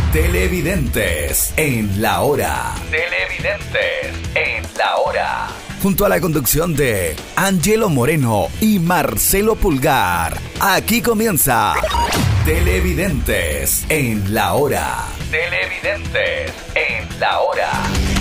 Televidentes en la hora. Televidentes en la hora. Junto a la conducción de Angelo Moreno y Marcelo Pulgar. Aquí comienza Televidentes en la hora. Televidentes en la hora.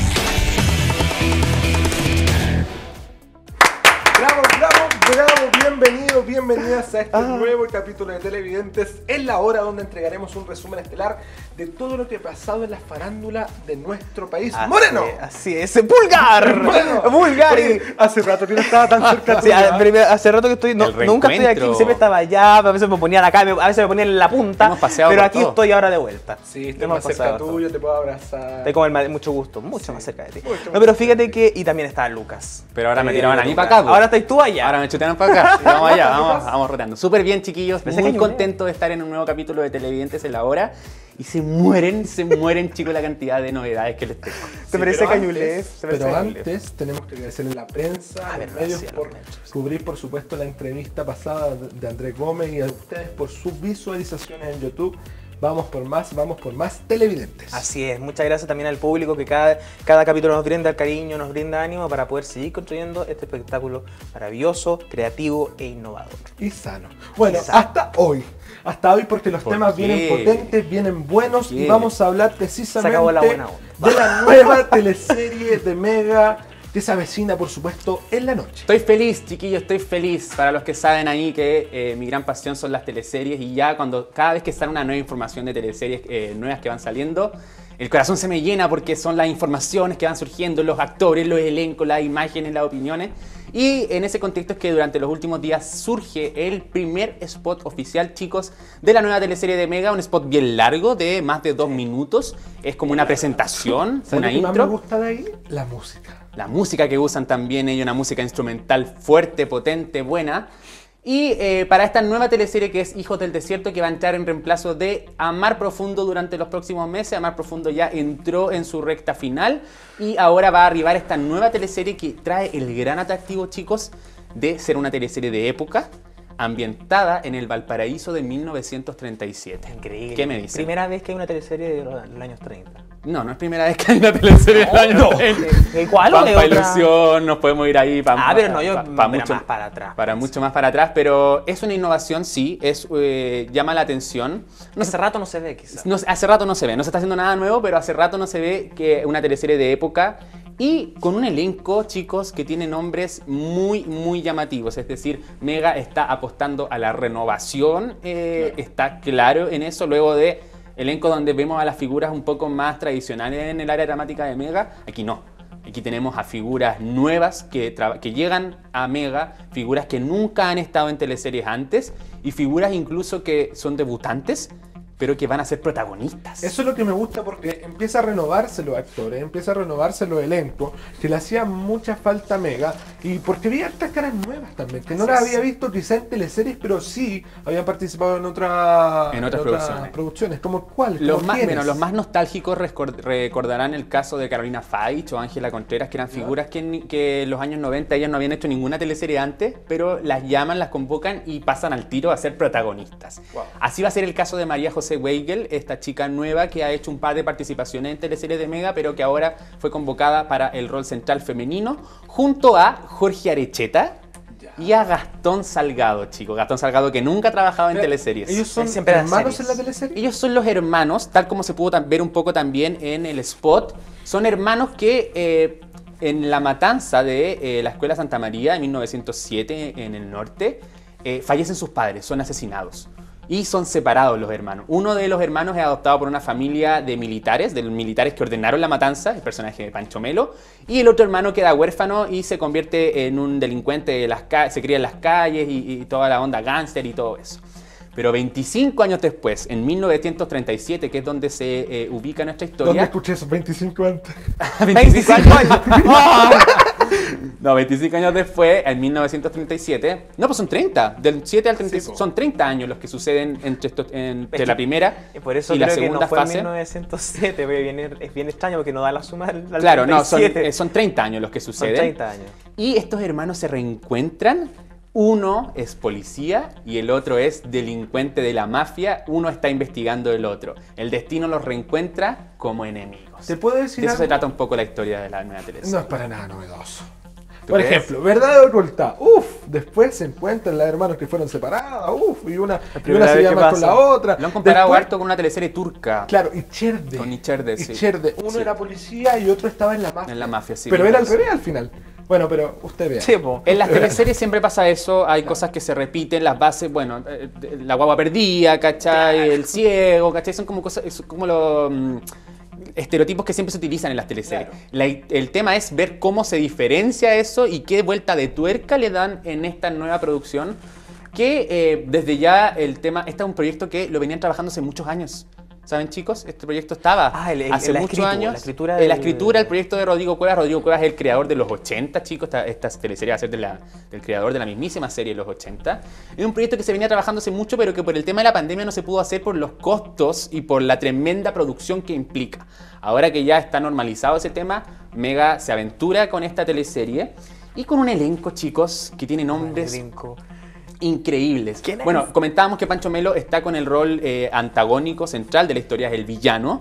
Bravo, bravo, bravo, bienvenidos, bienvenidas a este nuevo capítulo de Televidentes en la hora, donde entregaremos un resumen estelar de todo lo que ha pasado en la farándula de nuestro país. ¡Moreno! Así es, ¡Pulgar! ¡Pulgar! Oye, hace rato que no estaba tan cerca Sí, tuyo, hace rato que estoy, nunca estoy aquí, siempre estaba allá, a veces me ponían acá, a veces me ponían en la punta, pero aquí estoy ahora de vuelta. Sí, estoy más cerca tuyo, te puedo abrazar. Estoy con mucho gusto, mucho más cerca de ti. No, pero fíjate que, y también está Lucas. Pero ahora me tiraron a mí para acá. Ahora estás tú allá. Ahora me chutearon para acá. Vamos allá, vamos rotando. Súper bien, chiquillos. Muy contento de estar en un nuevo capítulo de Televidentes en la hora. Y se mueren, chicos, la cantidad de novedades que les tengo. ¿Te parece cañulés? Pero antes tenemos que agradecerle a la prensa, a los medios por cubrir, por supuesto, la entrevista pasada de Andrés Gómez y a ustedes por sus visualizaciones en YouTube. Vamos por más televidentes. Así es, muchas gracias también al público que cada capítulo nos brinda el cariño, nos brinda ánimo para poder seguir construyendo este espectáculo maravilloso, creativo e innovador. Y sano. Bueno, hasta hoy porque los temas vienen potentes, vienen buenos y vamos a hablar precisamente de la nueva teleserie de Mega que se avecina, por supuesto, en la noche. Estoy feliz, chiquillos, estoy feliz. Para los que saben ahí que mi gran pasión son las teleseries y ya cada vez que sale una nueva información de teleseries nuevas que van saliendo, el corazón se me llena porque son las informaciones que van surgiendo, los actores, los elencos, las imágenes, las opiniones. Y en ese contexto es que durante los últimos días surge el primer spot oficial, chicos, de la nueva teleserie de Mega. Un spot bien largo, de más de 2 minutos. Es como una presentación, una intro. Lo que más me gusta de ahí, la música. La música que usan también ellos, una música instrumental fuerte, potente, buena. Y para esta nueva teleserie que es Hijos del Desierto, que va a entrar en reemplazo de Amar Profundo durante los próximos meses. Amar Profundo ya entró en su recta final y ahora va a arribar esta nueva teleserie que trae el gran atractivo, chicos, de ser una teleserie de época ambientada en el Valparaíso de 1937. Increíble. ¿Qué me dices? Primera vez que hay una teleserie de los años 30. No es primera vez que hay una teleserie de los años 30. ¿Cuál o de Pampa otra? Ilusión, nos podemos ir ahí para pero no, yo mucho más para atrás. Para mucho más para atrás, pero es una innovación, sí, llama la atención. Hace rato no se ve, quizás. Hace rato no se ve, no se está haciendo nada nuevo, pero hace rato no se ve que una teleserie de época y con un elenco, chicos, que tiene nombres muy llamativos. Es decir, Mega está apostando a la renovación, está claro en eso, luego de elenco donde vemos a las figuras un poco más tradicionales en el área dramática de Mega. Aquí no. Aquí tenemos a figuras nuevas que llegan a Mega, figuras que nunca han estado en teleseries antes y figuras incluso que son debutantes, pero que van a ser protagonistas. Eso es lo que me gusta porque empieza a renovarse los actores, empieza a renovarse los elencos, que le hacía mucha falta a Mega, y porque había estas caras nuevas también, que no las había visto quizá en teleseries, pero sí habían participado en otras producciones. ¿Como cuáles? Los más nostálgicos recordarán el caso de Carolina Faich o Ángela Contreras, que eran figuras que en los años 90 ellas no habían hecho ninguna teleserie antes, pero las llaman, las convocan y pasan al tiro a ser protagonistas. Wow. Así va a ser el caso de María José Weigel, esta chica nueva que ha hecho un par de participaciones en teleseries de Mega, pero que ahora fue convocada para el rol central femenino, junto a Jorge Arecheta y a Gastón Salgado, chicos. Gastón Salgado, que nunca ha trabajado en teleseries. ¿Ellos son hermanos en la teleserie? Ellos son los hermanos, tal como se pudo ver un poco también en el spot. Son hermanos que en la matanza de la Escuela Santa María en 1907 en el norte, fallecen sus padres, son asesinados. Y son separados los hermanos. Uno de los hermanos es adoptado por una familia de militares que ordenaron la matanza, el personaje de Pancho Melo. Y el otro hermano queda huérfano y se convierte en un delincuente, se cría en las calles y toda la onda gángster y todo eso. Pero 25 años después, en 1937, que es donde se ubica nuestra historia... ¿Dónde escuché esos 25 antes? 25 años. No, 25 años después, en 1937... No, pues son 30. Del 7 al 30, sí, son 30 años los que suceden entre la primera por eso y la segunda fue fase. En 1907, es bien extraño porque no da la suma al Claro, 37. No, son 30 años los que suceden. Son 30 años. Y estos hermanos se reencuentran Uno es policía y el otro es delincuente de la mafia. Uno está investigando el otro. El destino los reencuentra como enemigos. ¿Te puedo decir De eso algo? se trata un poco la historia de la nueva teleserie. No es para nada novedoso. ¿Tú Por crees? ejemplo, verdad o oculta. Después se encuentran las hermanos que fueron separadas. Y una primera se vez que llama con pasa. la otra. Lo han comparado Después- harto con una teleserie turca. Claro, Icherde. Con Icherde, sí. Icherde. Uno Sí. era policía y otro estaba en la mafia. En la mafia, sí. Pero me era al parece. revés al final. Bueno, pero usted vea. Sí, po. En las teleseries siempre pasa eso, hay cosas que se repiten, las bases, bueno, la guagua perdida, ¿cachai? El ciego, ¿cachai? Son como cosas, son como los estereotipos que siempre se utilizan en las teleseries. El tema es ver cómo se diferencia eso y qué vuelta de tuerca le dan en esta nueva producción, que desde ya el tema, este es un proyecto que lo venían trabajando hace muchos años. ¿Saben, chicos? Este proyecto estaba hace muchos años. La escritura, la escritura, el proyecto de Rodrigo Cuevas. Rodrigo Cuevas es el creador de los 80, chicos. Esta teleserie va a ser del creador de la mismísima serie de los 80. Es un proyecto que se venía trabajando hace mucho, pero que por el tema de la pandemia no se pudo hacer por los costos y por la tremenda producción que implica. Ahora que ya está normalizado ese tema, Mega se aventura con esta teleserie y con un elenco, chicos, que tiene nombres increíbles. ¿Quién es? Bueno, comentábamos que Pancho Melo está con el rol antagónico central de la historia, es el villano.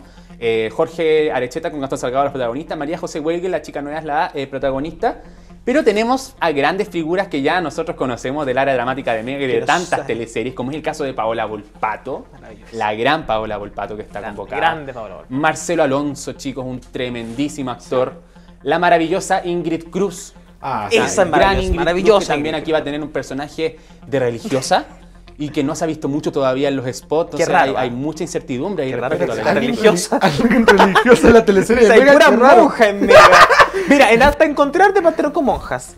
Jorge Arecheta con Gastón Salgado, la protagonista. María José Huelgue, la chica nueva, es la protagonista. Pero tenemos a grandes figuras que ya nosotros conocemos del área dramática de Mega y de tantas teleseries, como es el caso de Paola Volpato, la gran Paola Volpato que está convocada. Grande Paola Volpato. Marcelo Alonso, chicos, un tremendísimo actor. La maravillosa Ingrid Cruz. Esa es gran maravillosa, Ingrid maravillosa Cruz, que también Ingrid aquí va a tener un personaje de religiosa y que no se ha visto mucho todavía en los spots. Qué O sea, raro, hay mucha incertidumbre ahí Qué raro respecto que a sea la religiosa. Alguien religiosa en la teleserie O sea, de hay Mega. pura qué raro. monja en Mega. Mira, hasta encontrarte partero con monjas.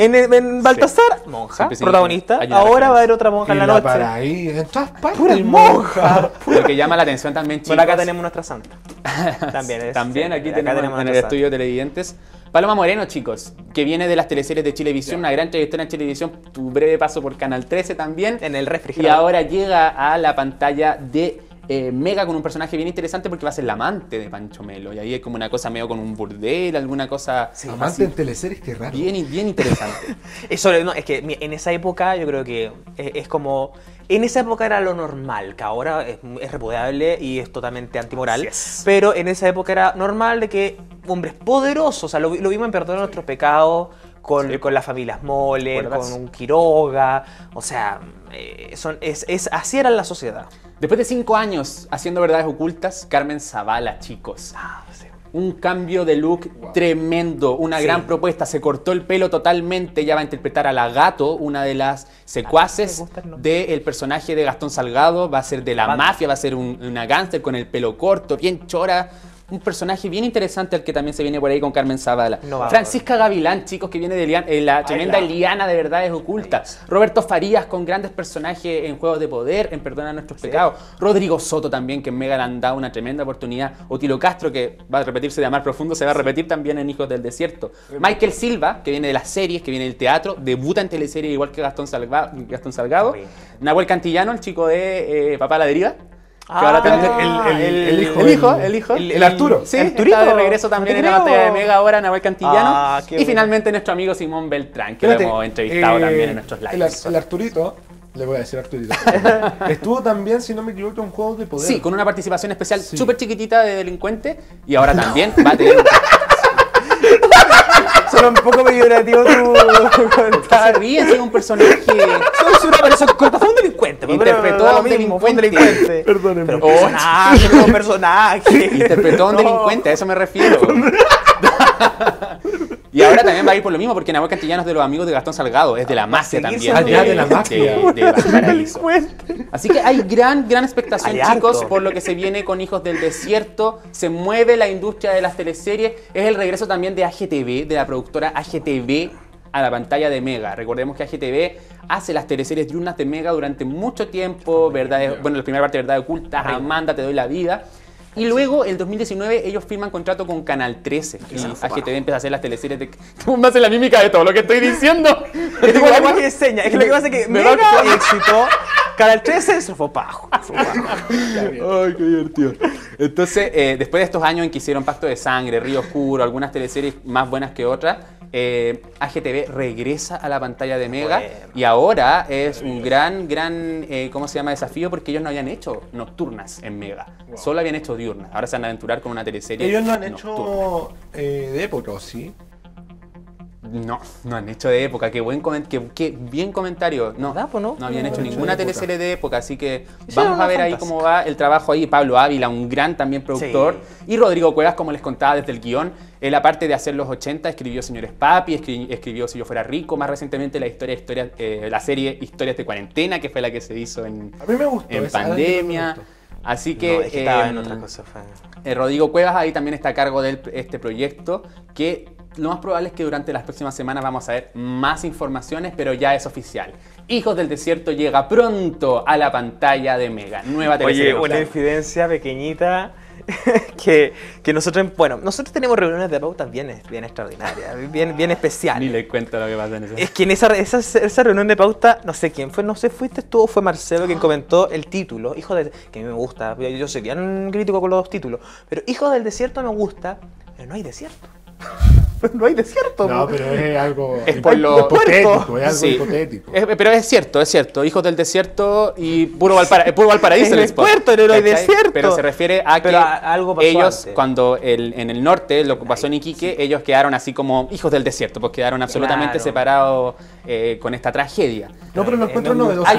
En Baltasar, monja, Siempre sí, protagonista. hay una Ahora va a haber referencia. otra monja en Y la la noche. para ahí, en todas partes. Pura hay monja. Lo que llama la atención también, chicos. Bueno, acá tenemos nuestra santa. También También aquí acá tenemos en el nuestra estudio de televidentes. Paloma Moreno, chicos, que viene de las teleseries de Chilevisión, una gran trayectoria en Chilevisión, tu breve paso por Canal 13 también. En el Y refrigerador. ahora llega a la pantalla de Mega con un personaje bien interesante porque va a ser la amante de Pancho Melo. Y ahí es como una cosa medio con un burdel, alguna cosa Amante así, en teleseries, qué raro. bien interesante. No, es que en esa época yo creo que es como... En esa época era lo normal, que ahora es repudiable y es totalmente antimoral. Así es. Pero en esa época era normal de que hombres poderosos, o sea, lo vimos en Perdón nuestros pecados, con la familia Smoller, ¿Recuerdas? con un Quiroga, o sea, así era la sociedad. Después de 5 años haciendo verdades ocultas, Carmen Zavala, chicos. Un cambio de look tremendo, una gran propuesta. Se cortó el pelo totalmente. Ella va a interpretar a la Gato, una de las secuaces me gusta el nombre. del personaje de Gastón Salgado. Va a ser de la Banda. mafia, va a ser una gángster con el pelo corto, bien chora. Un personaje bien interesante al que también se viene por ahí con Carmen Zavala. Innovador. Francisca Gavilán, chicos, que viene de la tremenda liana de verdades ocultas. Roberto Farías con grandes personajes en Juegos de Poder, en Perdona Nuestros Pecados. Rodrigo Soto también, que en Mega le han dado una tremenda oportunidad. Otilo Castro, que va a repetirse de Amar Profundo, se va a repetir también en Hijos del Desierto. Michael Silva, que viene de las series, que viene del teatro, debuta en teleserie igual que Gastón Salgado. Bien. Nahuel Cantillano, el chico de Papá a la Deriva. Que Ah, ahora también el hijo. El Arturo. Sí, El está Turito. de regreso también No en te la batalla de creo. Mega ahora, Nahuel Cantillano. Ah, qué y bueno. finalmente nuestro amigo Simón Beltrán, que Espérate, lo hemos entrevistado también en nuestros lives. El Arturito, le voy a decir Arturito. Estuvo también, si no me equivoco, en Juegos de Poder. Sí, con una participación especial Sí. súper chiquitita de delincuente. Y ahora también va a tener... Suena un poco peyorativo tu Está bien, es un personaje... Fue un delincuente. Interpretó pero a un lo mismo, fue un delincuente. delincuente. Perdónenme. Pero personaje, como personaje. Interpretó a un No. delincuente, a eso me refiero. Y ahora también va a ir por lo mismo, porque Nahuel Cantillano es de los amigos de Gastón Salgado, es de la mafia seguir también. siendo de la mafia. De Valparaíso. Delincuente. Así que hay gran expectación, Hay chicos, harto. por lo que se viene con Hijos del Desierto. Se mueve la industria de las teleseries. Es el regreso también de AGTV, de la productora AGTV, a la pantalla de Mega. Recordemos que AGTV hace las teleseries diurnas de Mega durante mucho tiempo. La primera parte de Verdad Oculta, Amanda, Te doy la vida. Y luego, en 2019, ellos firman contrato con Canal 13. Y AGTV empieza a hacer las teleseries de... Tú me haces la mímica de todo lo que estoy diciendo. Es como lenguaje de señas. Es que lo que pasa es que ¿Verdad Mega que- éxito. Canal 13 se fue bajo. Ay, qué divertido. Entonces, después de estos años en que hicieron Pacto de Sangre, Río Oscuro, algunas teleseries más buenas que otras, AGTV regresa a la pantalla de Mega y ahora es un gran ¿cómo se llama? Desafío, porque ellos no habían hecho nocturnas en Mega, solo habían hecho diurnas. Ahora se van a aventurar con una teleserie. Ellos no han nocturna. hecho de época, ¿o sí? No han hecho de época. Qué bien comentario. No habían hecho ninguna teleserie de época, así que vamos a ver ahí cómo va el trabajo ahí. Pablo Ávila, un gran también productor, y Rodrigo Cuevas, como les contaba desde el guión. Él, aparte de hacer los 80, escribió Señores Papi, escribió Si yo fuera rico, más recientemente la serie Historias de Cuarentena, que fue la que se hizo A mí me gustó, en pandemia. Así que, estaba en otra cosa. Rodrigo Cuevas ahí también está a cargo de este proyecto, que lo más probable es que durante las próximas semanas vamos a ver más informaciones, pero ya es oficial. Hijos del Desierto llega pronto a la pantalla de Mega. Nueva teleserie. Oye, una infidencia pequeñita que nosotros tenemos reuniones de pautas bien extraordinarias, bien especiales. Ni le cuento lo que pasa en eso. Es que en esa reunión de pauta, no sé quién fue, fuiste tú o fue Marcelo quien comentó el título, que a mí me gusta, yo soy bien crítico con los dos títulos, pero Hijos del Desierto me gusta, pero no hay desierto. No hay desierto. No, pero es algo hipotético, es algo hipotético. Pero es cierto. Hijos del Desierto y puro Valparaíso. En el puerto, no hay desierto. Pero se refiere a que algo pasó ellos, antes. cuando en el norte, lo que pasó en Iquique, ellos quedaron así como hijos del desierto, pues quedaron absolutamente separados con esta tragedia. No, pero lo encuentro novedoso.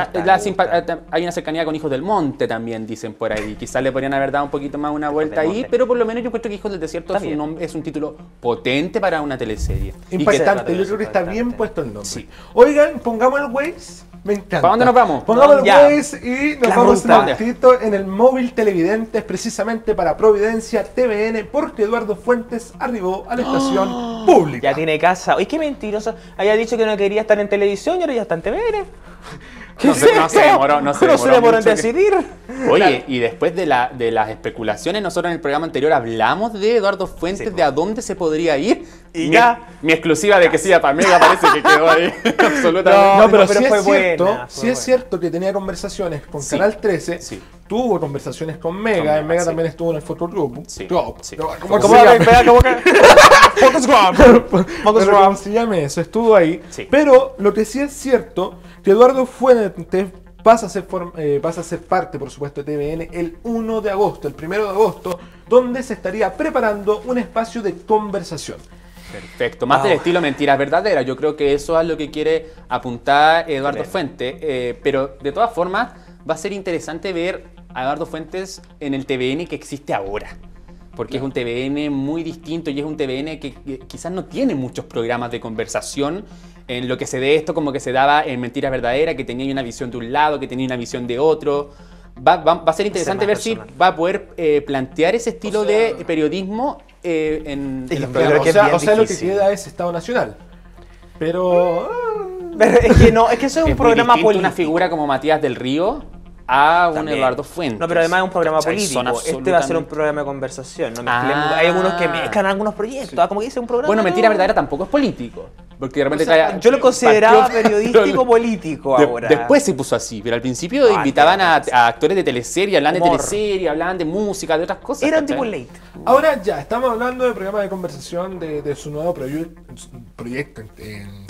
Hay una cercanía con Hijos del Monte también, dicen por ahí. Quizás le podrían haber dado un poquito más una vuelta ahí, pero por lo menos yo encuentro que Hijos del Desierto es un título potente para una teleserie. Impactante, yo creo que está bien puesto el nombre. Sí. Oigan, pongamos el Waze. Me encanta. ¿Para dónde nos vamos? Pongamos el Ya. Waze y nos vamos un momentito en el móvil televidentes, precisamente para Providencia TVN, porque Eduardo Fuentes arribó a la estación pública. Ya tiene casa. Oye, qué mentiroso. Había dicho que no quería estar en televisión y ahora ya está en TVN. No se demoró en mucho decidir. Oye, y después de las especulaciones, nosotros en el programa anterior hablamos de Eduardo Fuentes, de a dónde se podría ir. Y ya. Mi exclusiva de que sí, para Mega parece que quedó ahí. Absolutamente. No, pero sí es cierto que tenía conversaciones con Canal 13. Sí. Tuvo conversaciones con Mega. En Mega también estuvo en el Fotogroup. Sí. ¿Cómo se llama eso? Estuvo ahí. Sí. Pero lo que sí es cierto, que Eduardo Fuentes pasa a ser parte, por supuesto, de TVN el 1 de agosto, el 1 de agosto, donde se estaría preparando un espacio de conversación. Perfecto, más del estilo Mentiras Verdaderas. Yo creo que eso es lo que quiere apuntar Eduardo Fuentes, pero de todas formas va a ser interesante ver a Eduardo Fuentes en el TVN que existe ahora, porque es un TVN muy distinto y es un TVN que quizás no tiene muchos programas de conversación en lo que se de esto como que se daba en Mentiras Verdaderas, que tenía una visión de un lado, que tenía una visión de otro. Va a ser interesante ver si va a poder plantear ese estilo de periodismo en los programas. O sea, lo que queda es Estado Nacional. Pero es que eso es un programa político. Una figura como Matías del Río a un También. Eduardo Fuentes. No, pero además es un programa ¿Cachai? político. Son Este va a ser un programa de conversación. No mezclemos. Hay algunos que mezclan algunos proyectos. Como que dice un programa. Bueno, Mentira Verdadera tampoco es político. Porque de repente yo lo consideraba periodístico político ahora. Después se puso así, pero al principio invitaban a actores de teleserie, hablaban de teleserie, hablaban de música, de otras cosas. Era un tipo late. ahora ya, estamos hablando de programa de conversación de su nuevo proyecto en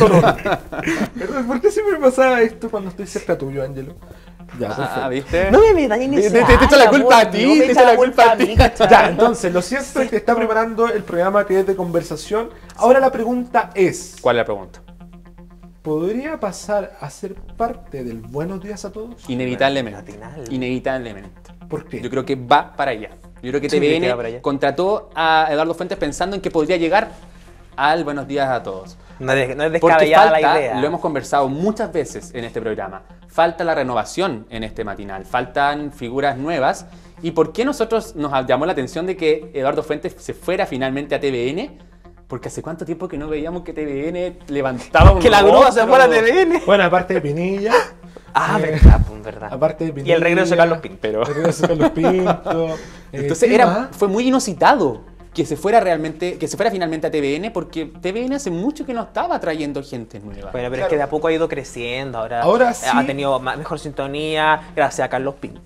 Perdón, ¿por qué siempre me pasa esto cuando estoy cerca tuyo, Ángelo? Ya, perfecto. ¿Viste? No me metas en ese. Te echo la culpa a ti, te echo la culpa a ti. Ya, entonces, lo cierto es que está preparando el programa que es de conversación. Ahora la pregunta es... ¿Cuál es la pregunta? ¿Podría pasar a ser parte del Buenos Días a Todos? Inevitablemente. Matinal. Inevitablemente. ¿Por qué? Yo creo que va para allá. Yo creo que Sí, que va para TVN allá. contrató a Eduardo Fuentes pensando en que podría llegar al Buenos Días a Todos. No es Porque descabellada la falta, idea. lo hemos conversado muchas veces en este programa, falta la renovación en este matinal, faltan figuras nuevas. ¿Y por qué nosotros nos llamó la atención de que Eduardo Fuentes se fuera finalmente a TVN? Porque hace cuánto tiempo que no veíamos que TVN levantaba un Que la grúa se rostro. fuera a TVN. Bueno, aparte de Pinilla, Verdad, pues, verdad. aparte de Pinilla... Y el regreso de Carlos Pinto. Pero El regreso de Carlos Pinto. entonces ¿qué más? fue muy inusitado que se fuera finalmente a TVN, porque TVN hace mucho que no estaba trayendo gente nueva. Bueno, pero Claro. es que de a poco ha ido creciendo. Ahora sí. Ha tenido mejor sintonía gracias a Carlos Pinto.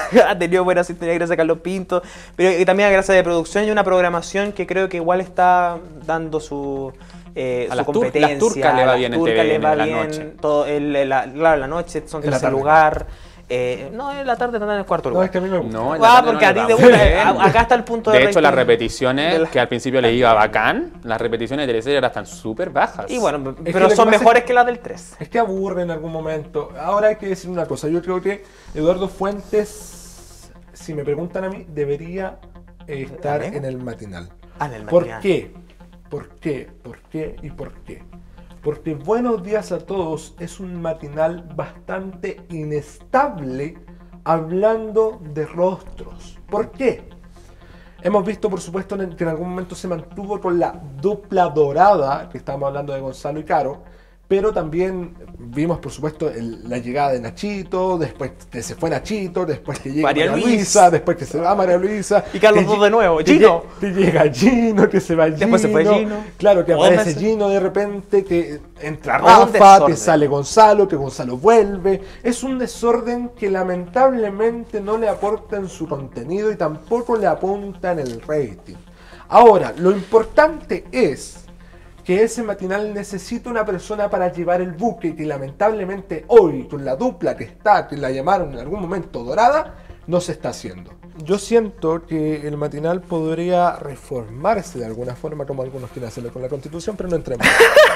ha tenido buena sintonía gracias a Carlos Pinto, pero también gracias a producción y una programación que creo que igual está dando su competencia. Las turcas le va bien en TVN, le va la bien, noche. Todo claro, la noche son En la tercer tarde. lugar. No, en la tarde están en el cuarto No, lugar. es que a mí me gusta. No, en la tarde Porque no a le ti va te bien. gusta. Acá está el punto de De hecho, las rating repeticiones, de la- que al principio les iba bacán, las repeticiones de teleserie ahora están súper bajas. Y bueno, que pero lo que son pasa mejores es- que las del 3. Es que aburre en algún momento. Ahora hay que decir una cosa. Yo creo que Eduardo Fuentes, si me preguntan a mí, debería estar ¿También? en el matinal. Ah, en el ¿Por matinal. qué? ¿Por qué? ¿Por qué? ¿Y por qué? Porque Buenos Días a Todos es un matinal bastante inestable hablando de rostros. ¿Por qué? Hemos visto, por supuesto, que en algún momento se mantuvo con la dupla dorada, que estábamos hablando de Gonzalo y Caro, pero también vimos, por supuesto, la llegada de Nachito, después que se fue Nachito, después que llega María María Luisa. Luisa, después que se va María Luisa. Y Carlos que II de nuevo, que Gino. Que llega Gino, que se va Gino. Después se fue Gino. Claro, que Dos aparece veces. Gino de repente, que entra Un Rafa, desorden. que sale Gonzalo, que Gonzalo vuelve. Es un desorden que lamentablemente no le aporta en su contenido y tampoco le apunta en el rating. Ahora, lo importante es que ese matinal necesita una persona para llevar el buque, que lamentablemente hoy, con la dupla que está, que la llamaron en algún momento dorada, no se está haciendo. Yo siento que el matinal podría reformarse de alguna forma, como algunos quieren hacerlo con la Constitución, pero no entremos.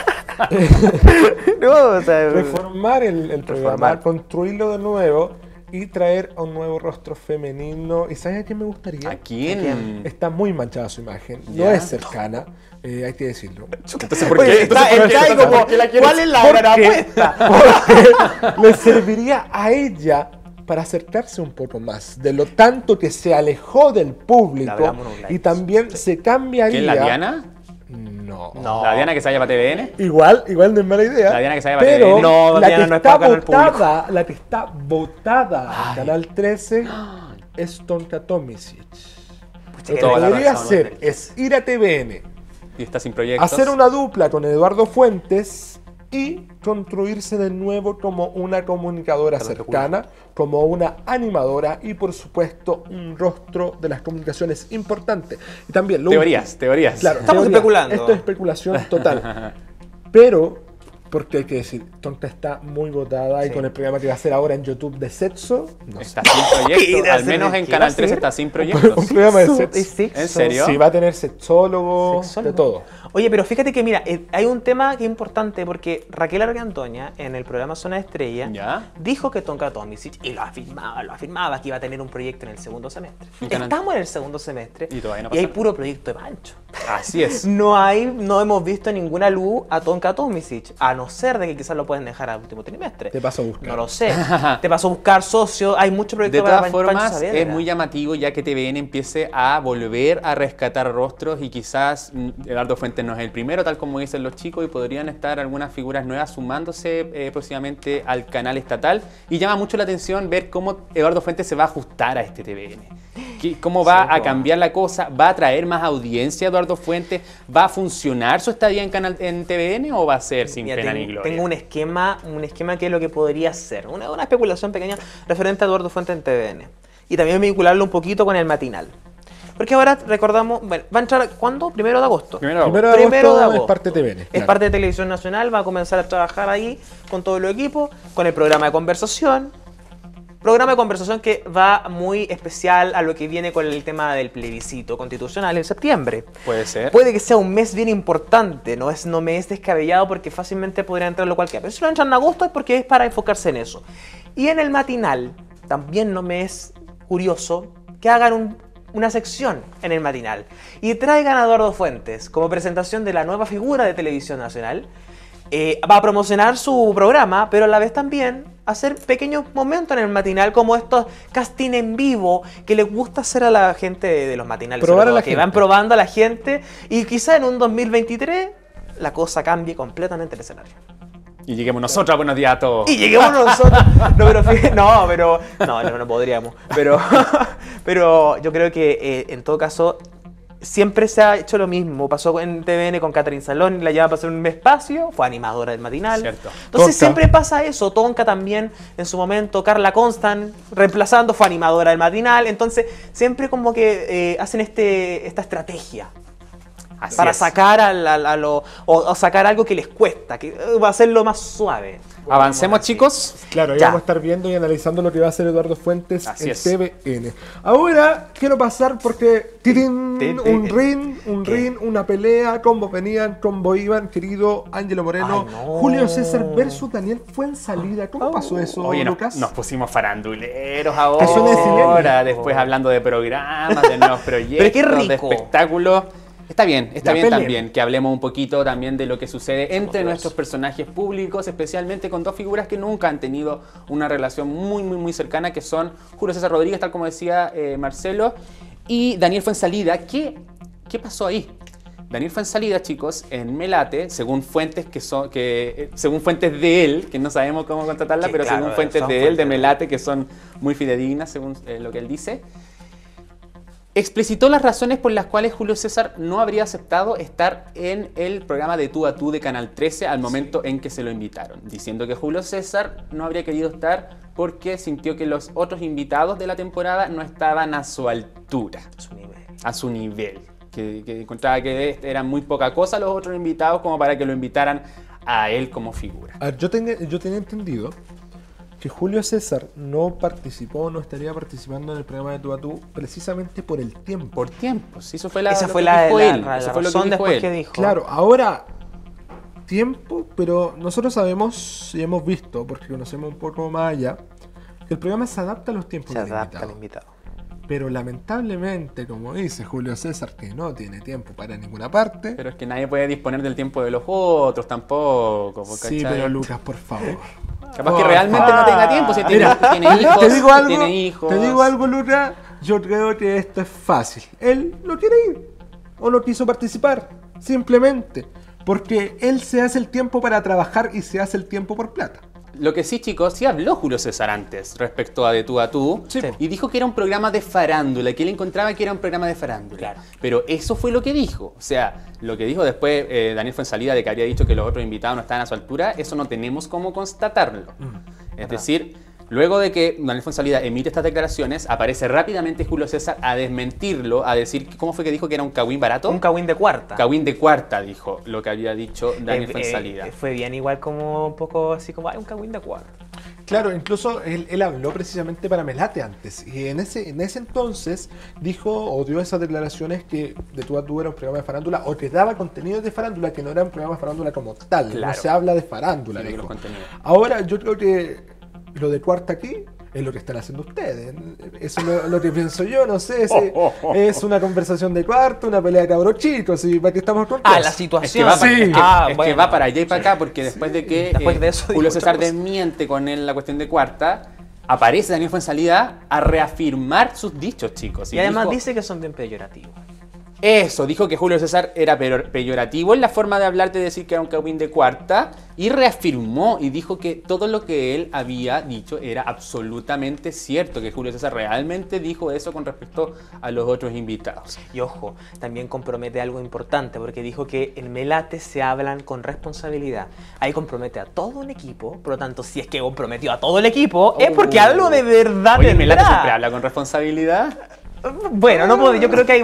No, o sea, Reformar el programa, Reformar. construirlo de nuevo y traer a un nuevo rostro femenino. ¿Y sabes a quién me gustaría? ¿A quién? Está muy manchada su imagen, no Ya. es cercana, hay que decirlo. Entonces, ¿por Oye, qué? está ahí como, ¿por qué la quieres? ¿cuál es la ¿Por gran qué? apuesta? Porque le serviría a ella para acercarse un poco más de lo tanto que se alejó del Le público hablamos en un live. y también se cambiaría. ¿Quién, la Diana? No. No. ¿La Diana que se vaya para TVN? Igual no es mala idea. La Diana que se vaya para pero TVN. No, la Diana que no es está para Canal Público. votada, la que está votada en Canal 13 es Tonka Tomisic. Lo que toda la podría razón, hacer ¿no? es ir a TVN, Y está sin proyectos. hacer una dupla con Eduardo Fuentes y construirse de nuevo como una comunicadora cercana, como una animadora y por supuesto un rostro de las comunicaciones importante. Y también lo Teorías. Claro, Estamos teoría. especulando. Esto es especulación total. Pero, porque hay que decir, Tonka está muy votada y Sí. con el programa que va a hacer ahora en YouTube de sexo, no sé. Está sin proyectos. ¿Qué? Al menos en ¿Qué va a Canal 13 hacer? está sin Un proyectos. programa de ¿Y sexo. sexo? ¿En serio? Sí, va a tener sexólogo, Sexólogo. de todo. Oye, pero fíjate que mira, hay un tema que es importante porque Raquel Argandoña en el programa Zona de Estrella ¿Ya? dijo que Tonka Tomisic, y lo afirmaba que iba a tener un proyecto en el segundo semestre. En Canal- Estamos en el segundo semestre Y todavía no hay pasa puro proyecto de Pancho. Así es. No hemos visto ninguna luz a Tonka Tomisic, a no ser de que quizás lo pueden dejar al último trimestre. Te paso a buscar. No lo sé. Te pasó a buscar socio, hay mucho proyecto De para todas Pancho formas, Saavedra. es muy llamativo ya que TVN empiece a volver a rescatar rostros y quizás Eduardo Fuentes no es el primero, tal como dicen los chicos, y podrían estar algunas figuras nuevas sumándose próximamente al canal estatal. Y llama mucho la atención ver cómo Eduardo Fuentes se va a ajustar a este TVN. ¿Cómo va a cambiar la cosa? ¿Va a traer más audiencia Eduardo Fuentes? ¿Va a funcionar su estadía en TVN o va a ser sin Mira, pena ni gloria? tengo un esquema que es lo que podría ser. Una especulación pequeña referente a Eduardo Fuentes en TVN. Y también vincularlo un poquito con el matinal. Porque ahora recordamos, bueno, va a entrar, ¿cuándo? 1 de agosto. Primero, Primero de Primero de agosto es agosto. parte de TVN. Es claro. parte de Televisión Nacional, va a comenzar a trabajar ahí con todo el equipo, con el programa de conversación. Programa de conversación que va muy especial a lo que viene con el tema del plebiscito constitucional en septiembre. puede ser. Puede que sea un mes bien importante, no me es descabellado porque fácilmente podría entrarlo cualquiera. Pero si lo entran en agosto es porque es para enfocarse en eso. Y en el matinal, también no me es curioso que hagan una sección en el matinal y traigan a Eduardo Fuentes como presentación de la nueva figura de Televisión Nacional. Va a promocionar su programa, pero a la vez también hacer pequeños momentos en el matinal, como estos casting en vivo que les gusta hacer a la gente de los matinales. Probar sobre a la todo, que gente. van probando a la gente y quizá en un 2023 la cosa cambie completamente el escenario. Y lleguemos nosotros a Buenos Días a todos. Y lleguemos nosotros. No podríamos. Pero yo creo que en todo caso siempre se ha hecho lo mismo. Pasó en TVN con Catherine Salón, la lleva a pasar un espacio, fue animadora del matinal. Cierto. Entonces Tonka. siempre pasa eso. Tonka también, en su momento, Carla Constant, reemplazando, fue animadora del matinal. Entonces siempre como que hacen esta estrategia. Así Para es. sacar o sacar algo que les cuesta, que va a hacerlo más suave. Avancemos, chicos. Claro, ahí Ya. vamos a estar viendo y analizando lo que va a hacer Eduardo Fuentes Así en es. TVN. Ahora quiero pasar porque tirín, TVN. un ¿Qué? ring, una pelea, combos venían, combos iban, querido Ángelo Moreno, Ay, no. Julio César versus Daniel Fuensalida. ¿Cómo pasó eso, Oye, Lucas? nos pusimos faranduleros Que suene de ahora, silencio. después hablando de programas, de nuevos proyectos, Pero qué de rico. espectáculos. Está bien Ya, también peleen. que hablemos un poquito también de lo que sucede entre dos. nuestros personajes públicos, especialmente con dos figuras que nunca han tenido una relación muy cercana, que son Julio César Rodríguez, tal como decía Marcelo, y Daniel Fuensalida. ¿Qué pasó ahí? Daniel Fuensalida, chicos, en Melate, según fuentes según fuentes de él, que no sabemos cómo contratarla, Sí, pero claro, según fuentes son de él, fuentes de de él. Melate, que son muy fidedignas según lo que él dice, explicitó las razones por las cuales Julio César no habría aceptado estar en el programa de Tú a Tú de Canal 13 al momento en que se lo invitaron, diciendo que Julio César no habría querido estar porque sintió que los otros invitados de la temporada no estaban a su altura, Su nivel. a su nivel, que encontraba que eran muy poca cosa los otros invitados como para que lo invitaran a él como figura. A ver, yo tenía entendido que Julio César no estaría participando en el programa de Tú a Tú precisamente por el tiempo. Por tiempos, eso fue Esa lo fue que la dijo él, la eso fue lo razón que dijo después él. que dijo. Claro, ahora tiempo, pero nosotros sabemos y hemos visto, porque conocemos un poco más allá, que el programa se adapta a los tiempos Se del adapta al invitado. invitado. Pero lamentablemente, como dice Julio César, que no tiene tiempo para ninguna parte. Pero es que nadie puede disponer del tiempo de los otros tampoco. Sí, ¿cachai? pero Lucas, por favor. Capaz que realmente no tenga tiempo, si tiene, Mira, tiene hijos, tiene hijos. te digo algo, Lucas. Yo creo que esto es fácil. Él no quiere ir o no quiso participar, simplemente porque él se hace el tiempo para trabajar y se hace el tiempo por plata. Lo que sí, chicos, sí habló Julio César antes respecto a De Tú a Tú. Sí. Y dijo que era un programa de farándula, que él encontraba que era un programa de farándula. Claro. Pero eso fue lo que dijo. O sea, lo que dijo después Daniel Fuensalida de que había dicho que los otros invitados no estaban a su altura, eso no tenemos cómo constatarlo. Es decir, luego de que Daniel Fuensalida emite estas declaraciones, aparece rápidamente Julio César a desmentirlo, a decir, ¿cómo fue que dijo que era un cagüín barato? Un cagüín de cuarta. Cagüín de cuarta, dijo lo que había dicho Daniel Fuensalida. Fue bien igual como un poco así como, ay, un cagüín de cuarta. Claro, incluso él habló precisamente para Melate antes. Y en ese entonces dijo o dio esas declaraciones que De Tú a Tú era un programa de farándula o que daba contenidos de farándula, que no era un programa de farándula como tal. Claro. No se habla de farándula. Sí, de dijo. los contenidos. Ahora yo creo que lo de cuarta aquí es lo que están haciendo ustedes. Eso es lo que pienso yo, no sé. Es una conversación de cuarto, una pelea de cabros chicos. ¿Y para qué estamos con Ah, cosas? la Es que situación. va, para, es que bueno. va para allá y para acá, porque después de que Después de eso dijo Julio otra César cosa. desmiente con él la cuestión de cuarta, aparece Daniel Fuensalida a reafirmar sus dichos, chicos. Y además dijo- dice que son bien peyorativos. Eso, dijo que Julio César era peyorativo en la forma de hablar, de decir que era un cagüín de cuarta, y reafirmó y dijo que todo lo que él había dicho era absolutamente cierto, que Julio César realmente dijo eso con respecto a los otros invitados. Y ojo, también compromete algo importante, porque dijo que en Melate se hablan con responsabilidad. Ahí compromete a todo un equipo, por lo tanto, si es que comprometió a todo el equipo, es porque algo de verdad Oye, Melate tendrá. siempre habla con responsabilidad. Bueno, no puedo, yo creo que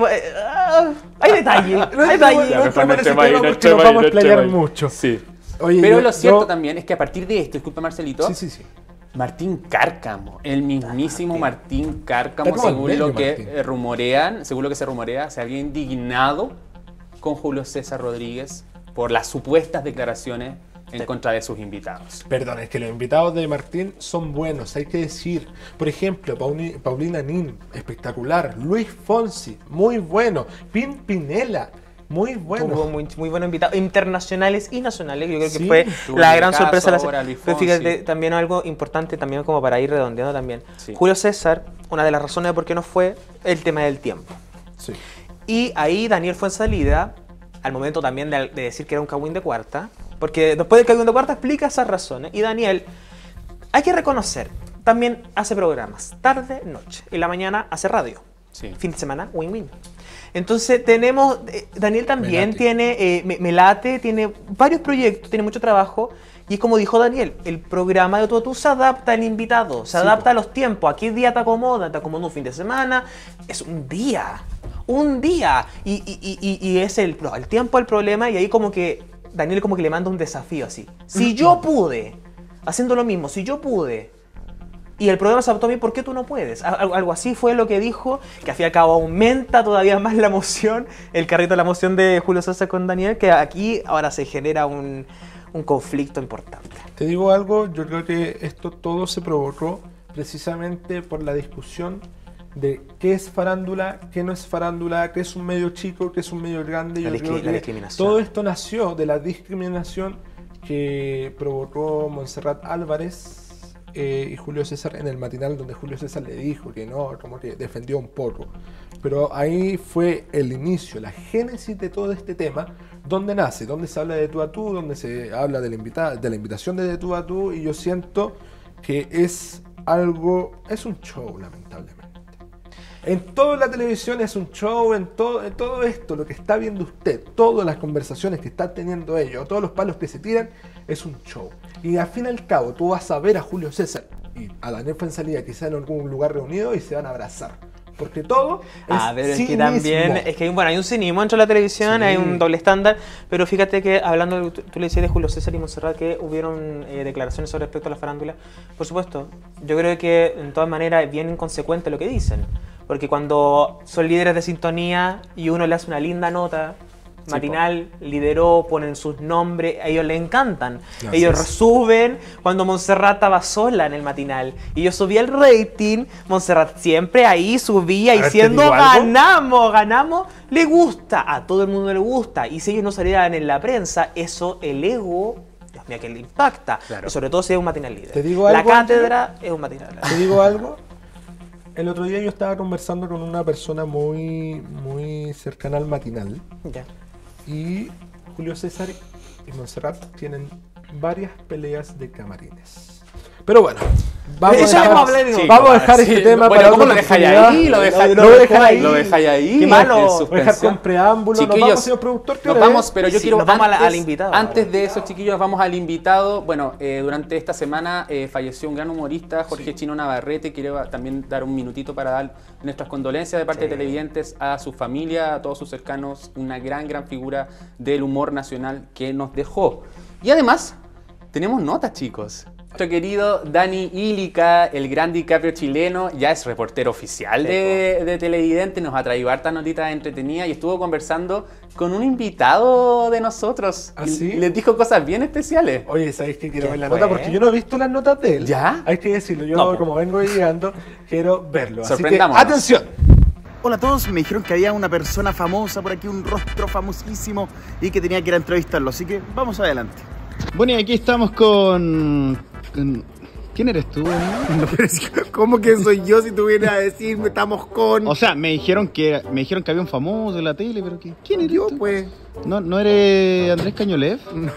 hay detalle, hay detalle. Ya, mejor no parece echemos ahí, que no nos echemos ahí, vamos a no explayar echemos ahí. mucho. Sí. Oye, Pero yo- lo cierto yo- también es que a partir de esto, disculpa Marcelito, Sí. Martín Cárcamo, el mismísimo Martín Cárcamo, Está como según medio lo que Martín. rumorean, según lo que se rumorea, se había indignado con Julio César Rodríguez por las supuestas declaraciones en contra de sus invitados. Perdón, es que los invitados de Martín son buenos, hay que decir. Por ejemplo, Paulina Nin, espectacular. Luis Fonsi, muy bueno. Pinela, muy bueno. Tuvo muy buenos invitados internacionales y nacionales. Yo creo que Sí. fue Tuvo la el gran caso sorpresa. de ahora, Luis Pero fíjate, Fonsi. también algo importante, también como para ir redondeando también. Sí. Julio César, una de las razones de por qué no fue el tema del tiempo. Sí. Y ahí Daniel Fuensalida, al momento también de decir que era un cagüín de cuarta, porque después del cagüín de cuarta explica esas razones. Y Daniel, hay que reconocer, también hace programas, tarde, noche. Y la mañana hace radio. Sí. Fin de semana, win-win. Entonces tenemos, Daniel también tiene, me late, tiene varios proyectos, tiene mucho trabajo. Y es como dijo Daniel, el programa de Tú se adapta al invitado, se adapta a los tiempos. ¿A qué día te acomoda un fin de semana? Es un día. Y es el tiempo el problema, y ahí como que Daniel como que le manda un desafío así. Si yo pude, haciendo lo mismo, si yo pude, y el programa se adaptó a mí, ¿por qué tú no puedes? Algo así fue lo que dijo, que al fin y al cabo aumenta todavía más la emoción, el carrito de la emoción de Julio César con Daniel, que aquí ahora se genera un conflicto importante. Te digo algo, yo creo que esto todo se provocó precisamente por la discusión de qué es farándula, qué no es farándula, qué es un medio chico, qué es un medio grande. Yo creo que discriminación. todo esto nació de la discriminación que provocó Montserrat Álvarez y Julio César en el matinal, donde Julio César le dijo que no, como que defendió un poco. Pero ahí fue el inicio, la génesis de todo este tema, donde nace, donde se habla de tú a tú, donde se habla de la invitación de tú a tú, y yo siento que es un show, lamentablemente. En toda la televisión es un show, en todo esto, lo que está viendo usted, todas las conversaciones que están teniendo ellos, todos los palos que se tiran, es un show. Y al fin y al cabo, tú vas a ver a Julio César y a Daniel Fuenzalía quizá en algún lugar reunido y se van a abrazar. Porque todo pero es que también, hay un cinismo dentro de la televisión, hay un doble estándar, pero fíjate que hablando, tú le decías de Julio César y Montserrat que hubieron declaraciones sobre respecto a la farándula. Por supuesto, yo creo que en todas maneras es bien inconsecuente lo que dicen, porque cuando son líderes de sintonía y uno le hace una linda nota matinal, lideró, ponen sus nombres, a ellos les encantan. Gracias. Ellos suben cuando Montserrat estaba sola en el matinal y yo subía el rating, Montserrat siempre ahí subía diciendo ganamos, le gusta, a todo el mundo le gusta, y si ellos no salieran en la prensa, eso el ego, Dios mío, que le impacta, y sobre todo si es un matinal líder. ¿Te digo algo, la cátedra es un matinal líder. ¿Te digo algo? El otro día yo estaba conversando con una persona muy cercana al matinal. Ya. Y Julio César y Montserrat tienen varias peleas de camarines. Pero bueno, vamos a dejar este tema para ¿cómo lo dejáis ahí? Lo dejáis ahí. Qué malo. Voy a dejar con preámbulo. Chiquillos, nos vamos, señor productor. Nos vamos, pero yo quiero al invitado. Antes de eso, chiquillos, vamos al invitado. Bueno, durante esta semana falleció un gran humorista, Jorge Chino Navarrete. Quiero también dar un minutito para dar nuestras condolencias de parte de televidentes a su familia, a todos sus cercanos. Una gran figura del humor nacional que nos dejó. Y además, tenemos notas, chicos. Nuestro querido Dani Ilica, el gran DiCaprio chileno, ya es reportero oficial de Televidente, nos ha traído hartas notitas entretenidas y estuvo conversando con un invitado de nosotros. ¿Ah, sí? Y les dijo cosas bien especiales. Oye, ¿sabéis qué quiero ver la nota? Porque yo no he visto las notas de él. ¿Ya? Hay que decirlo, yo como vengo llegando, quiero verlo. Sorprendámonos. Así que, ¡atención! Hola a todos, me dijeron que había una persona famosa por aquí, un rostro famosísimo y que tenía que ir a entrevistarlo, así que vamos adelante. Bueno, y aquí estamos con... ¿Quién eres tú? ¿Cómo que soy yo si tú vienes a decirme estamos con...? O sea, me dijeron que había un famoso en la tele, pero ¿quién eres yo, tú? Pues? ¿No eres Andrés Cañolev? No.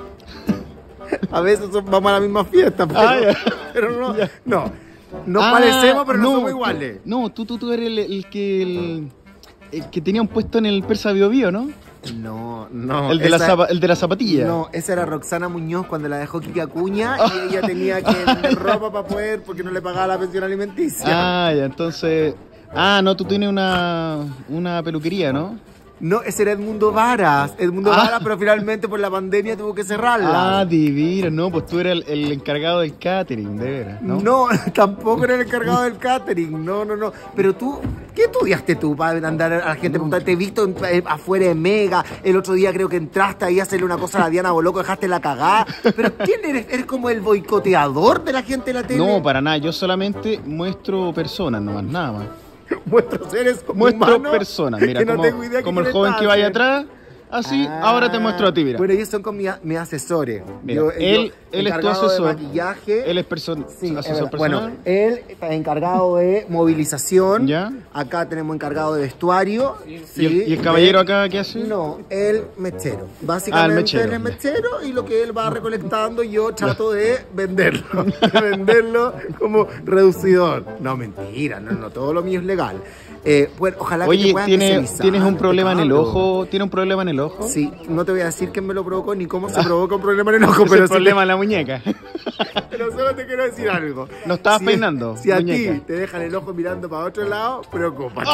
A veces vamos a la misma fiesta, pero no parecemos, pero no somos iguales. No, tú eres el que tenía un puesto en el Persa Bio Bio, ¿no? No. El de la zapatilla. No, esa era Roxana Muñoz cuando la dejó Kiki Acuña y ella tenía que vender ropa para poder, porque no le pagaba la pensión alimenticia. Ya, entonces... no, tú tienes una peluquería, ¿no? No, ese era Edmundo Varas, pero finalmente por la pandemia tuvo que cerrarla. Divino, no, pues tú eras el encargado del catering, de veras, ¿no? No, tampoco era el encargado del catering, no. Pero tú, ¿qué estudiaste tú para andar a la gente preguntando? Te he visto afuera de Mega, el otro día creo que entraste ahí a hacerle una cosa a la Diana Boloco, dejaste la cagada. Pero ¿quién eres? ¿Eres como el boicoteador de la gente de la tele? No, para nada, yo solamente muestro personas, no más, nada más. Muestro seres muestro personas, mira, como el joven que vaya atrás, así, ahora te muestro a ti, mira. Bueno, ellos son con mis asesores. Mira, él es tu asesor. De maquillaje. Él es asesor personal. Bueno, él está encargado de movilización. ¿Ya? Acá tenemos encargado de vestuario. ¿Y el caballero acá qué hace? No, el mechero. Básicamente él es mechero y lo que él va recolectando yo trato de venderlo. De venderlo como reducidor. No, mentira, no, todo lo mío es legal. Bueno, ojalá que Oye, te puedan especializar, ¿tienes un problema en el cabrón. ojo? ¿Tiene un problema en el ojo? Sí, no te voy a decir quién me lo provocó ni cómo se provoca un problema en el ojo, Es pero el sí problema en la muñeca. pero solo te quiero decir algo. No estabas peinando, Si a muñeca. ti te dejan el ojo mirando para otro lado, preocúpate.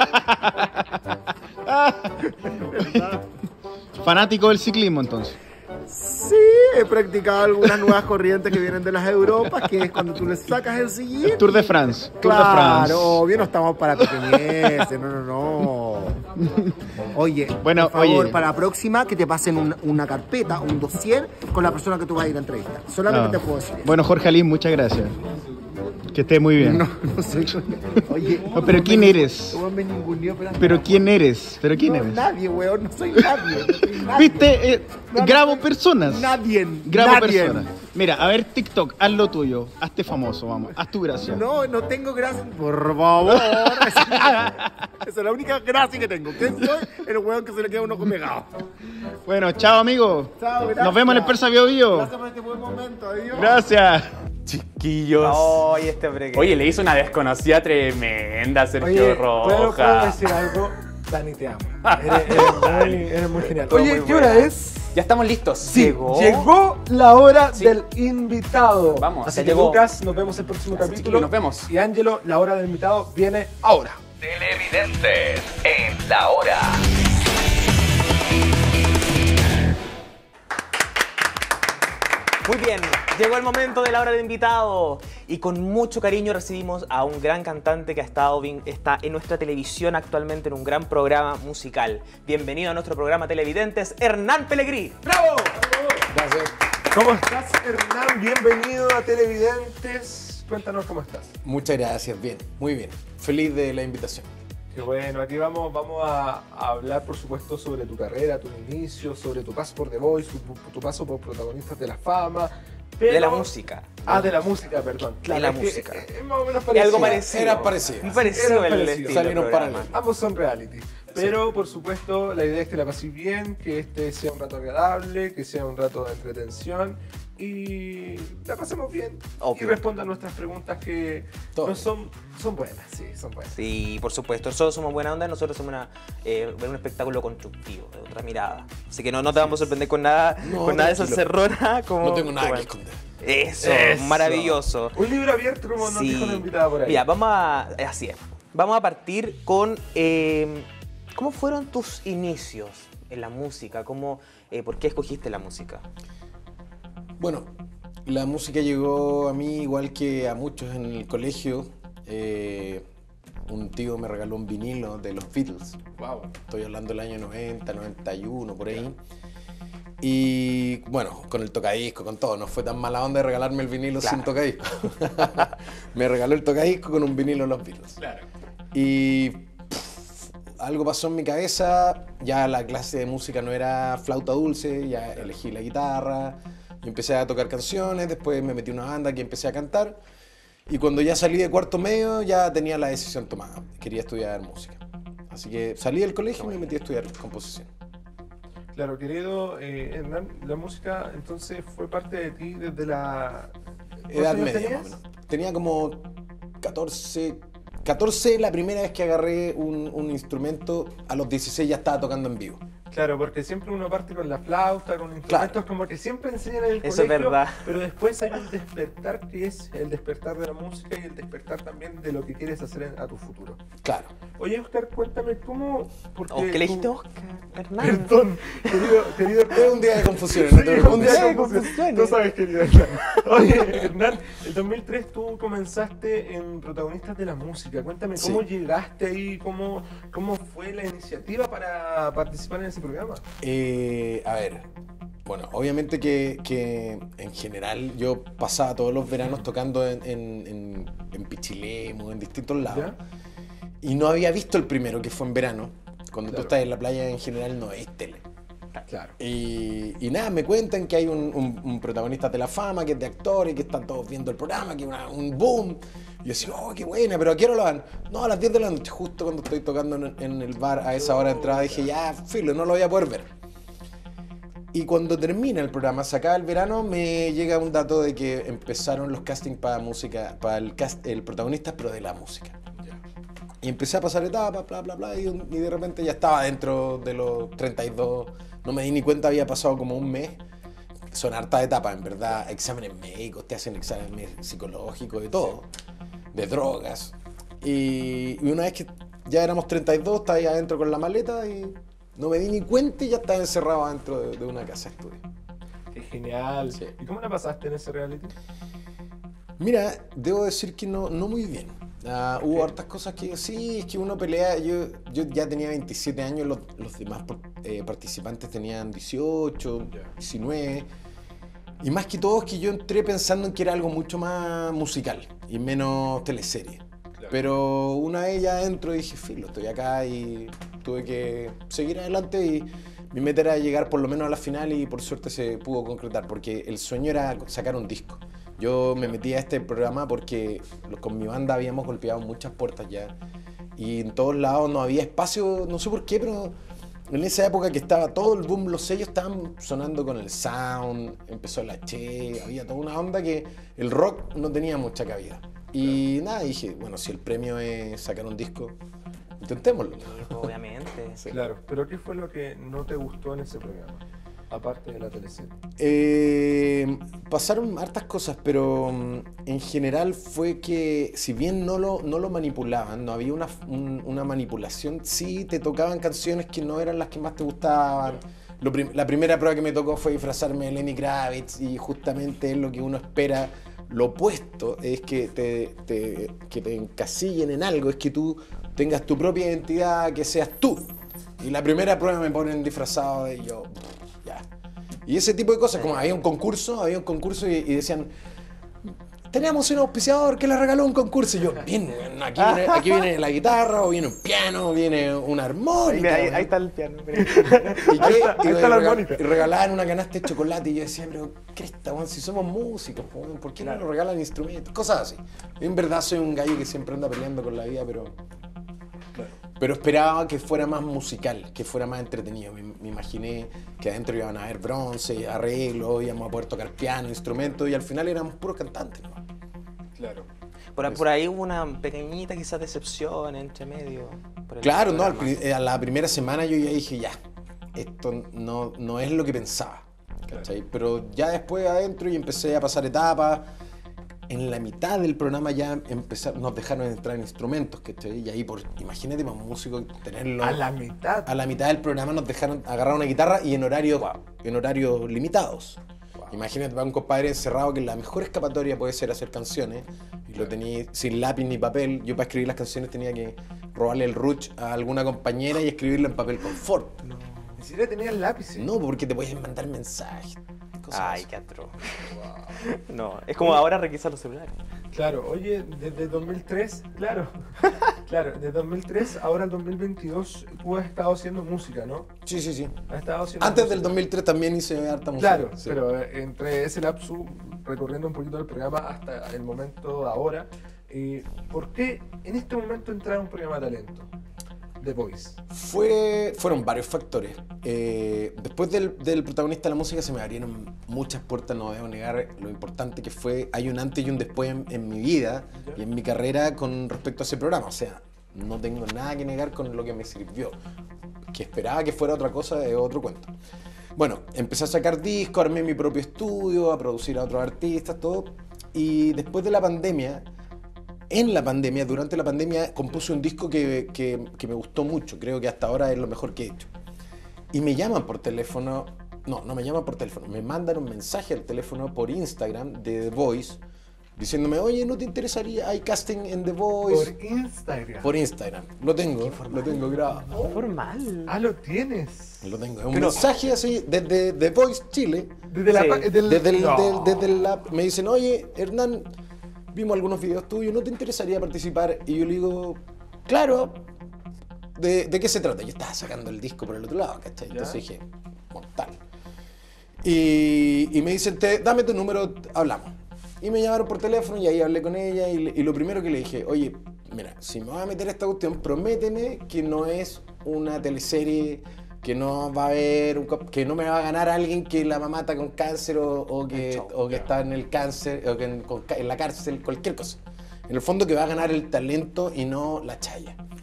Fanático del ciclismo, entonces. Sí, he practicado algunas nuevas corrientes que vienen de las Europas, que es cuando tú le sacas el sillín. Tour de France. Tour de France. Claro, obvio, no estamos para pequeñeces, no. Oye, Bueno, por favor, oye. para la próxima que te pasen una carpeta, un dossier con la persona que tú vas a ir a entrevistar. Solamente No. te puedo decir eso. Bueno, Jorge Alín, muchas gracias. Que estés muy bien. No soy. Oye, No, pero ¿quién eres? No me ninguneó, ¿Pero quién eres? ¿Pero quién no, eres? nadie, weón, no soy nadie. No soy nadie. ¿Viste? No, Grabo no, personas. Nadie. Grabo nadie. personas. Mira, a ver, TikTok, haz lo tuyo. Hazte famoso, vamos. Haz tu gracia. No tengo gracia. Por favor. Esa es la única gracia que tengo. ¿Quién soy? El weón que se le queda un ojo pegado. Bueno, chao, amigo. Chao, gracias. Nos vemos en el Persa Bio Bio. Gracias por este buen momento. Adiós. Gracias. Chiquillos. Oye, este hombre que... Oye, le hizo una desconocida tremenda a Sergio Oye, ¿puedo Roja. decir algo? Dani, te amo. Eres muy genial. Todo Oye, muy ¿qué hora buena. es? Ya estamos listos. Sí, Llegó. llegó la hora Sí. del invitado. Vamos, Así ya que llegó. Lucas, nos vemos el próximo Gracias, capítulo. chiquillos, nos vemos. Y Ángelo, la hora del invitado viene ahora. Televidentes en la hora. Muy bien, llegó el momento de la hora del invitado y con mucho cariño recibimos a un gran cantante que está en nuestra televisión actualmente en un gran programa musical. Bienvenido a nuestro programa Televidentes, Hernán Pelegrí. ¡Bravo! Gracias. ¿Cómo estás, Hernán? Bienvenido a Televidentes. Cuéntanos cómo estás. Muchas gracias, bien, muy bien. Feliz de la invitación. Qué bueno, aquí vamos a hablar, por supuesto, sobre tu carrera, tu inicio, sobre tu paso por The Voice, tu paso por Protagonistas de la Fama. De la música. Ah, de la música, perdón. De la es que música. Es más o menos Es parecido. algo parecido. Era parecido. Muy parecido Era el parecido. estilo del Salieron programa. paralelos. Ambos son reality. Pero, por supuesto, la idea es que la pases bien, que este sea un rato agradable, que sea un rato de entretención y la pasemos bien. Obvio. Y respondan nuestras preguntas que Todo. no son buenas, sí, son buenas. Sí, por supuesto. Nosotros somos buena onda, nosotros somos ver un espectáculo constructivo, de otra mirada. Así que no te vamos a sorprender con nada, No, con nada de esa tranquilo. cerrona. Como, No tengo nada como- que esconder. Eso, Eso. maravilloso. Un libro abierto, como nos dijo la invitada por ahí. Mira, así es. Vamos a partir con ¿cómo fueron tus inicios en la música? ¿Por qué escogiste la música? Bueno, la música llegó a mí igual que a muchos en el colegio. Un tío me regaló un vinilo de los Beatles. Wow. Estoy hablando del año 90, 91, por ahí. Y bueno, con el tocadisco, con todo. No fue tan mala onda de regalarme el vinilo Claro. sin tocadisco. Me regaló el tocadisco con un vinilo de los Beatles. Claro. Y algo pasó en mi cabeza. Ya la clase de música no era flauta dulce, ya elegí la guitarra. Y empecé a tocar canciones, después me metí en una banda que empecé a cantar. Y cuando ya salí de cuarto medio, ya tenía la decisión tomada. Quería estudiar música. Así que salí del colegio y me metí a estudiar composición. Claro, querido Hernán, la música entonces fue parte de ti desde la... Edad ¿Cuántos años media, tenías? más o menos. Tenía como 14 la primera vez que agarré un instrumento. A los 16 ya estaba tocando en vivo. Claro, porque siempre uno parte con la flauta, con instrumentos, como que siempre enseñan en el Eso es colegio, verdad. pero después hay un despertar que es el despertar de la música y el despertar también de lo que quieres hacer a tu futuro. Claro. Oye, Oscar, cuéntame cómo... Porque ¿Qué le dijiste, tú- Oscar? Hernán. Perdón, querido Es un día de confusiones, no te Sí, preocupes. un día de de confusión. confusiones. Tú sabes, querido Hernán. Oye, Hernán, el 2003 tú comenzaste en Protagonistas de la Música. Cuéntame, ¿cómo Sí. llegaste ahí? ¿Cómo fue la iniciativa para participar en ese programa? A ver, bueno, obviamente que en general yo pasaba todos los veranos tocando en Pichilemu, en distintos lados. ¿Ya? Y no había visto el primero, que fue en verano. Cuando Claro. tú estás en la playa en general no es tele. Claro. Y nada, me cuentan que hay un protagonista de la fama, que es de actores, que están todos viendo el programa, que es un boom. Y yo decía, oh, qué buena, pero ¿a qué hora lo dan? No, a las 10 de la noche, justo cuando estoy tocando en el bar a esa hora de entrada, dije, ya, filo, no lo voy a poder ver. Y cuando termina el programa, se acaba el verano, me llega un dato de que empezaron los castings para música, para el protagonista, pero de la música. Y empecé a pasar etapas, bla, bla, bla, y de repente ya estaba dentro de los 32. No me di ni cuenta, había pasado como un mes. Son hartas etapas, en verdad. Exámenes médicos, te hacen exámenes psicológicos, de todo. De drogas. Y una vez que ya éramos 32, estaba ahí adentro con la maleta y no me di ni cuenta y ya estaba encerrado dentro de una casa de estudio. Qué genial. Sí. ¿Y cómo la pasaste en ese reality? Mira, debo decir que no muy bien. Hubo hartas cosas que sí, es que uno pelea. Yo ya tenía 27 años, los demás participantes tenían 18, 19. Y más que todo es que yo entré pensando en que era algo mucho más musical y menos teleserie. Claro. Pero una vez ya entro dije, filo, estoy acá y tuve que seguir adelante y mi meta era llegar por lo menos a la final y por suerte se pudo concretar porque el sueño era sacar un disco. Yo me metí a este programa porque con mi banda habíamos golpeado muchas puertas ya y en todos lados no había espacio, no sé por qué, pero en esa época que estaba todo el boom, los sellos estaban sonando con el sound, empezó el H, había toda una onda que el rock no tenía mucha cabida. Y nada, dije, bueno, si el premio es sacar un disco, intentémoslo. Obviamente. Sí. Claro, pero ¿qué fue lo que no te gustó en ese programa? Aparte de la teleserie. Pasaron hartas cosas, pero en general fue que si bien no lo manipulaban, no había una manipulación, sí te tocaban canciones que no eran las que más te gustaban. La primera prueba que me tocó fue disfrazarme de Lenny Kravitz y justamente es lo que uno espera. Lo opuesto es que te encasillen en algo, es que tú tengas tu propia identidad, que seas tú. Y la primera prueba me ponen disfrazado de yo. Y ese tipo de cosas, como había un concurso y decían, teníamos un auspiciador que le regaló un concurso. Y yo, bien, aquí viene la guitarra, o viene un piano, o viene una armónica. Ahí está el piano. Ahí está la armónica. Y regalaban una canasta de chocolate y yo decía, pero cresta, bueno, si somos músicos, ¿por qué no nos regalan instrumentos? Cosas así. Yo en verdad soy un gallo que siempre anda peleando con la vida, pero esperaba que fuera más musical, que fuera más entretenido. Me imaginé que adentro iban a haber bronce, arreglos, íbamos a poder tocar piano, instrumentos, y al final éramos puros cantantes, ¿no? Claro. Por ahí hubo una pequeñita quizás decepción entre medio. Claro, no, a la primera semana yo ya dije, ya, esto no es lo que pensaba, ¿cachai? Claro. Pero ya después adentro y empecé a pasar etapas. En la mitad del programa ya nos dejaron entrar en instrumentos, ¿cachai? Y ahí, imagínate para un músico tenerlo... ¿A la mitad? A la mitad del programa nos dejaron agarrar una guitarra y en horarios limitados. Wow. Imagínate para un compadre encerrado que la mejor escapatoria puede ser hacer canciones. Y lo tenía sin lápiz ni papel. Yo para escribir las canciones tenía que robarle el ruch a alguna compañera y escribirlo en papel confort. No. ¿Ni siquiera tenías lápices? No, porque te puedes mandar mensajes. Ay, qué atroz. Wow. No, es como ahora requisar los celulares. Claro, oye, desde 2003, claro, desde 2003 ahora el 2022 tú has estado haciendo música, ¿no? Sí. Has estado haciendo Antes música. Del 2003 también hice harta música. Claro, sí. Pero entre ese lapso, recorriendo un poquito el programa hasta el momento de ahora, ¿por qué en este momento entrar a un programa de talento? The Voice. Fueron varios factores. Después del protagonista de la música se me abrieron muchas puertas, no debo negar lo importante que fue. Hay un antes y un después en mi vida y en mi carrera con respecto a ese programa. O sea, no tengo nada que negar con lo que me sirvió. Que esperaba que fuera otra cosa es otro cuento. Bueno, empecé a sacar discos, armé mi propio estudio, a producir a otros artistas, todo. Y después de la pandemia... durante la pandemia, compuse un disco que me gustó mucho. Creo que hasta ahora es lo mejor que he hecho. Y me llaman por teléfono. No me llaman por teléfono. Me mandan un mensaje al teléfono por Instagram de The Voice diciéndome, oye, ¿no te interesaría? Hay casting en The Voice. ¿Por Instagram? Por Instagram. Lo tengo grabado. Formal. Ah, lo tienes. Lo tengo. Es un mensaje así desde The Voice Chile. Me dicen, oye, Hernán, vimos algunos videos tuyos, ¿no te interesaría participar? Y yo le digo, claro, ¿de qué se trata? Yo estaba sacando el disco por el otro lado, ¿cachai? Entonces dije, mortal. Y me dicen, dame tu número, hablamos. Y me llamaron por teléfono y ahí hablé con ella y lo primero que le dije, oye, mira, si me voy a meter a esta cuestión, prométeme que no es una teleserie, que no va a haber, que no me va a ganar alguien que la mamá está con cáncer o que está en el cáncer, o que en la cárcel, cualquier cosa. En el fondo que va a ganar el talento y no la chaya.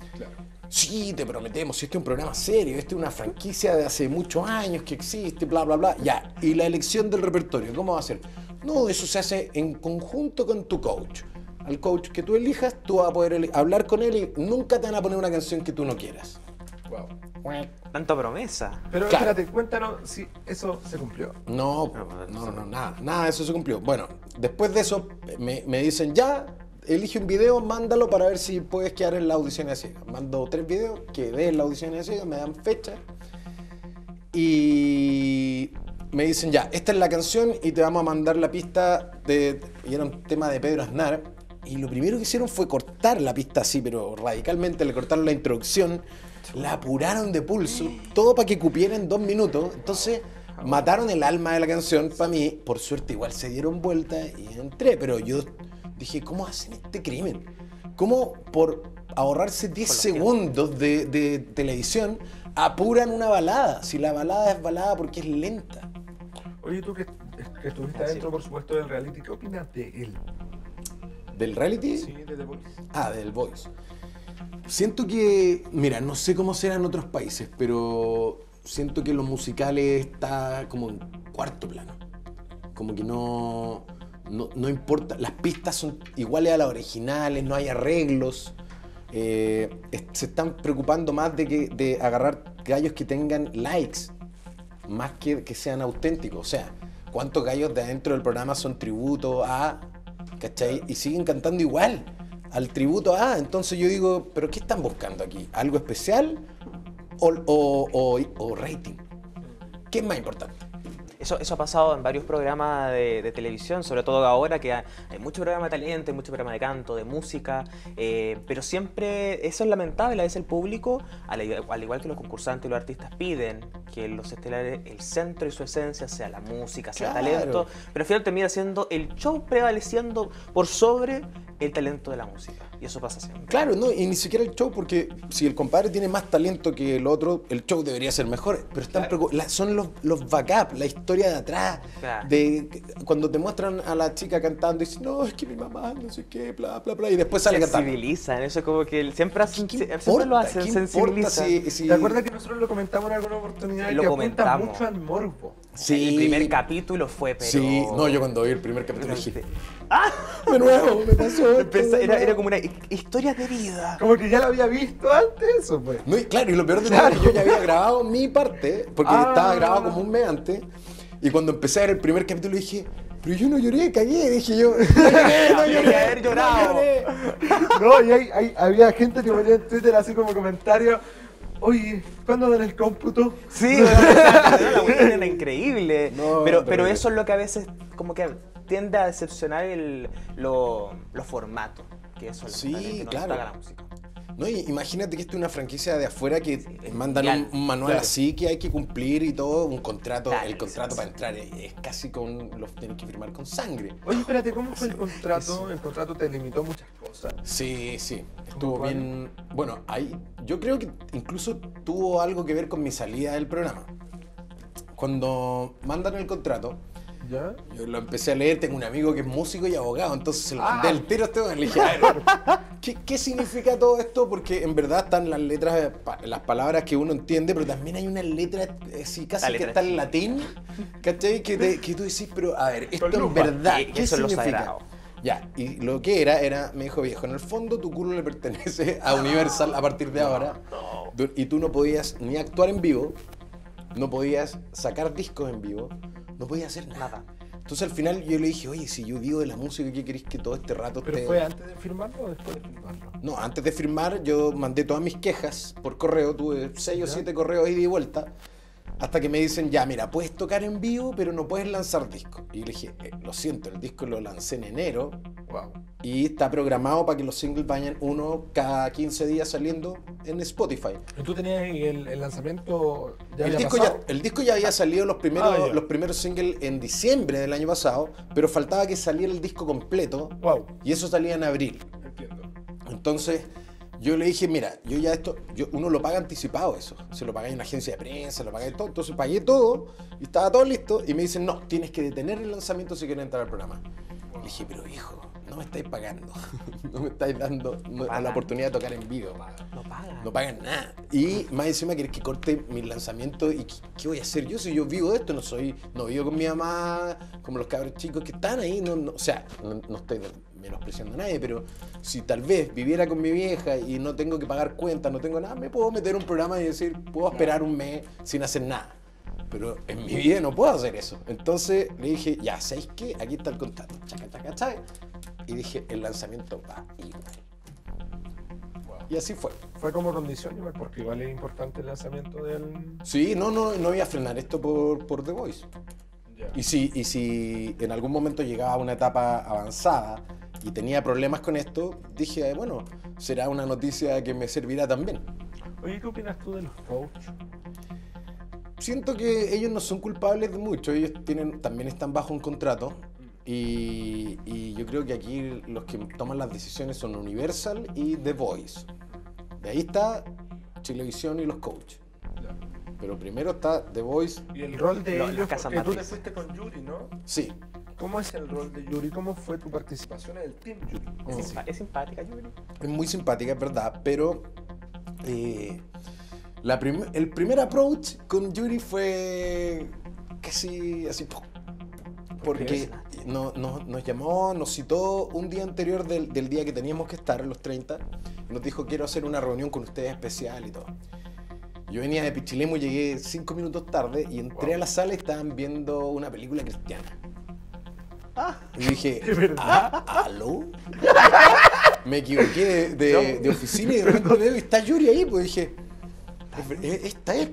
Sí, te prometemos, si este es un programa serio, este es una franquicia de hace muchos años que existe, bla, bla, bla. Ya, y la elección del repertorio, ¿cómo va a ser? No, eso se hace en conjunto con tu coach. Al coach que tú elijas, tú vas a poder hablar con él y nunca te van a poner una canción que tú no quieras. Wow. Tanta promesa. Pero Claro. espérate, cuéntanos si eso se cumplió. No, nada de eso se cumplió. Bueno, después de eso me dicen ya, elige un video, mándalo para ver si puedes quedar en la audición de ciegas. Mando 3 videos, quedé en la audición de ciegas, me dan fecha y me dicen ya, esta es la canción y te vamos a mandar la pista y era un tema de Pedro Aznar. Y lo primero que hicieron fue cortar la pista así, pero radicalmente, le cortaron la introducción, la apuraron de pulso, todo para que cupiera en 2 minutos. Entonces mataron el alma de la canción para mí. Por suerte igual se dieron vuelta y entré, pero yo dije, ¿cómo hacen este crimen? ¿Cómo por ahorrarse 10 segundos de televisión apuran una balada? Si la balada es balada porque es lenta. Oye, tú que estuviste adentro, por supuesto, del reality, ¿qué opinas de él? ¿Del reality? Sí, de The Voice. Ah, del Voice. Siento que, mira, no sé cómo será en otros países, pero siento que lo musicales está como en cuarto plano. Como que no importa, las pistas son iguales a las originales, no hay arreglos. Se están preocupando más de agarrar gallos que tengan likes, más que sean auténticos. O sea, ¿cuántos gallos de adentro del programa son tributo a... ¿Cachai? Y siguen cantando igual al tributo a... Entonces yo digo, ¿pero qué están buscando aquí? ¿Algo especial o rating? ¿Qué es más importante? Eso ha pasado en varios programas de televisión, sobre todo ahora que hay mucho programa de talento, hay mucho programa de canto, de música, pero siempre eso es lamentable. A veces el público, al igual que los concursantes y los artistas, piden que los estelares, el centro y su esencia sea la música, sea el talento, pero al final termina siendo el show prevaleciendo por sobre el talento de la música. Y eso pasa siempre. Claro, no, y ni siquiera el show, porque si el compadre tiene más talento que el otro, el show debería ser mejor. Pero están son los backup, la historia de atrás. Claro. Cuando te muestran a la chica cantando y dicen, no, es que mi mamá, no sé qué, bla, bla, bla, y después sale cantando. Sensibilizan, eso es como que siempre lo hacen, sensibilizan. ¿Te acuerdas que nosotros lo comentamos en alguna oportunidad? Lo comentamos mucho al morbo. Sí. El primer capítulo fue, pero... Sí, no, yo cuando vi el primer capítulo dije... ¡Ah! De nuevo, me pasó esto, era como una historia de vida. Como que ya lo había visto antes eso, pues. No, claro, y lo peor de todo es que yo ya había grabado mi parte, porque estaba grabado como un mes antes, y cuando empecé a ver el primer capítulo dije... Pero yo no lloré, cagué, dije yo. No lloré, haber llorado. No, y había gente que ponía en Twitter así como comentarios... Oye, ¿cuándo dan el cómputo? Sí, la cuestión era increíble. No, pero eso es lo que a veces como que tiende a decepcionar los formatos. Que eso es lo que no claro. La música. No, imagínate que esto es una franquicia de afuera que mandan un manual así que hay que cumplir y todo, un contrato. El contrato para entrar es casi los tienes que firmar con sangre. Oye, espérate, ¿cómo fue el contrato? El contrato te limitó muchas cosas. Sí, estuvo bien. Bueno, yo creo que incluso tuvo algo que ver con mi salida del programa. Cuando mandan el contrato, ¿ya? Yo lo empecé a leer, tengo un amigo que es músico y abogado, entonces se lo mandé al tiro a este hombre. Le dije, a ver, ¿qué significa todo esto? Porque en verdad están las letras, las palabras que uno entiende, pero también hay una letra así casi que está en latín, ¿cachai? Que tú decís, pero a ver, esto en verdad, ¿qué significa? Ya, y lo que me dijo, viejo, en el fondo tu culo le pertenece a Universal a partir de ahora, y tú no podías ni actuar en vivo, no podías sacar discos en vivo, no podía hacer nada. Entonces al final yo le dije, oye, si yo vivo de la música, ¿qué querés que todo este rato ¿Pero fue antes de firmarlo o después de firmarlo? No, antes de firmar yo mandé todas mis quejas por correo, tuve 6 o 7 correos ida y vuelta, hasta que me dicen, ya, mira, puedes tocar en vivo, pero no puedes lanzar disco. Y le dije, lo siento, el disco lo lancé en enero, y está programado para que los singles vayan uno cada 15 días saliendo en Spotify. ¿Y tú tenías el lanzamiento ya el disco ya había salido los primeros singles en diciembre del año pasado, pero faltaba que saliera el disco completo, y eso salía en abril. Entiendo. Entonces yo le dije, mira, uno lo paga anticipado eso, se lo paga en una agencia de prensa, lo paga todo, entonces pagué todo y estaba todo listo y me dicen, no, tienes que detener el lanzamiento si quieres entrar al programa. Le dije, pero hijo, no, me estáis pagando. No me estáis dando la oportunidad de tocar en vivo. No pagan nada. Y más encima querés que corte mis lanzamientos. ¿Y qué voy a hacer yo si yo vivo de esto? No vivo con mi mamá, como los cabros chicos que están ahí. O sea, no estoy menospreciando a nadie, pero si tal vez viviera con mi vieja y no tengo que pagar cuentas, no tengo nada, me puedo meter un programa y decir, puedo esperar un mes sin hacer nada. Pero en mi vida no puedo hacer eso. Entonces le dije, ya, ¿sabéis qué? Aquí está el contrato. Chaca. Y dije, el lanzamiento va igual. Wow. Y así fue. Fue como condición igual, porque igual es importante el lanzamiento del... Sí, no voy a frenar esto por The Voice. Yeah. Y si en algún momento llegaba a una etapa avanzada y tenía problemas con esto, dije, bueno, será una noticia que me servirá también. Oye, ¿qué opinas tú de los coaches? Siento que ellos no son culpables de mucho, ellos también están bajo un contrato y yo creo que aquí los que toman las decisiones son Universal y The Voice. De ahí está Chilevisión y los coaches. Pero primero está The Voice. Y el rol de ellos, porque tú te fuiste con Yuri, ¿no? Sí. ¿Cómo es el rol de Yuri? ¿Cómo fue tu participación en el Team Yuri? ¿Es simpática Yuri? Es muy simpática, es verdad, pero... el primer approach con Yuri fue casi así, porque nos llamó, nos citó un día anterior del día que teníamos que estar, los 30, y nos dijo, quiero hacer una reunión con ustedes especial y todo. Yo venía de Pichilemu, llegué 5 minutos tarde y entré a la sala y estaban viendo una película cristiana. Y dije, ¿aló? Me equivoqué de oficina y de repente veo y está Yuri ahí, pues dije, esta es.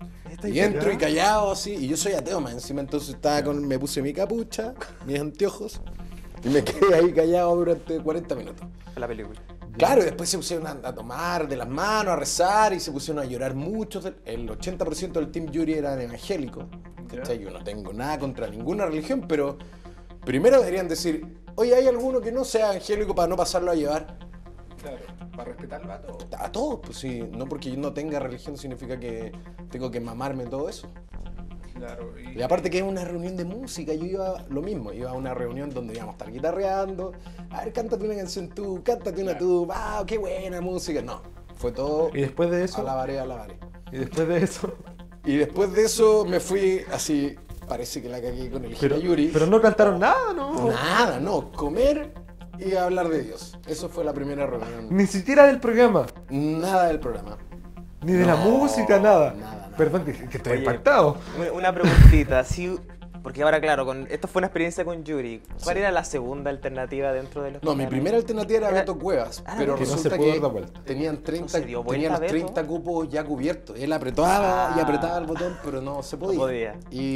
Y entro y callado así, y yo soy ateo más encima, entonces me puse mi capucha, mis anteojos, y me quedé ahí callado durante 40 minutos. La película. Claro, y después se pusieron a tomar de las manos, a rezar, y se pusieron a llorar mucho. El 80% del Team Yuri eran evangélicos. ¿Cachai? Yo no tengo nada contra ninguna religión, pero primero deberían decir, oye, ¿hay alguno que no sea evangélico para no pasarlo a llevar? Claro, para respetarlo a todos. A todos, pues sí. No porque yo no tenga religión significa que tengo que mamarme todo eso. Claro. Y aparte que es una reunión de música, yo iba lo mismo, iba a una reunión donde íbamos a estar guitarreando, a ver, cántate una canción tú, cántate una tú, wow, qué buena música. No, fue todo. ¿Y después de eso? Alabaré. ¿Y después de eso? Y después de eso me fui así, parece que la cagué con el Yuri. Pero no cantaron nada, ¿no? Nada, no, comer y hablar de Dios. Eso fue la primera reunión. Ni siquiera del programa. Nada del programa. Ni de la música, nada. Perdón, que estoy impactado. Una preguntita, porque ahora claro, esto fue una experiencia con Yuri. ¿Cuál era la segunda alternativa dentro de los No, mi primera alternativa era Beto Cuevas, pero resulta que tenían 30, tenían los 30 cupos ya cubiertos. Él apretaba y apretaba el botón, pero no se podía. No podía.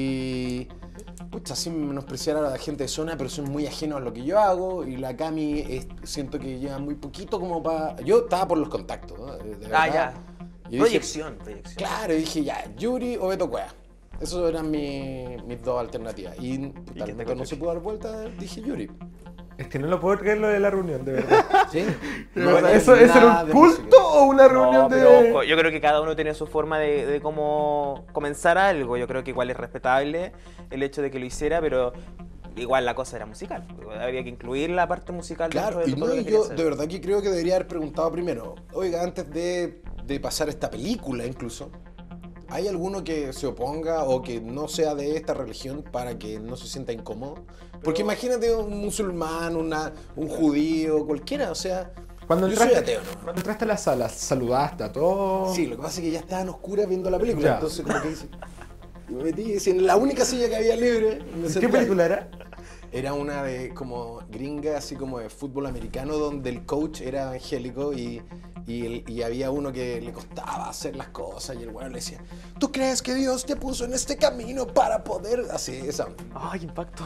Y pucha, sin menospreciar a la gente de zona, pero son muy ajenos a lo que yo hago, y la Cami siento que lleva muy poquito como para... Yo estaba por los contactos, ¿no? De verdad. Ya. Proyección. Claro, y dije ya, Yuri o Beto Cuevas. Esas eran mis dos alternativas. Y tal vez no se pudo dar vuelta, dije Yuri. Es que no lo puedo creer lo de la reunión, de verdad. ¿Sí? ¿Eso era un culto o una reunión de...? Ojo, yo creo que cada uno tiene su forma de cómo comenzar algo. Yo creo que igual es respetable el hecho de que lo hiciera, pero... Igual la cosa era musical, había que incluir la parte musical. Claro, y yo de verdad que creo que debería haber preguntado primero, oiga, antes de pasar esta película incluso, ¿hay alguno que se oponga o que no sea de esta religión para que no se sienta incómodo? Porque imagínate un musulmán, un judío, cualquiera, o sea... Cuando yo soy ateo, ¿no? Cuando entraste a la sala, ¿saludaste a todos? Sí, lo que pasa es que ya estaban oscuras viendo la película, entonces como que dice... Me metí en la única silla que había libre. ¿Qué película era? Era una de como gringa, así como de fútbol americano, donde el coach era evangélico y había uno que le costaba hacer las cosas y el bueno le decía, ¿tú crees que Dios te puso en este camino para poder...? Así, esa. ¡Ay, qué impacto!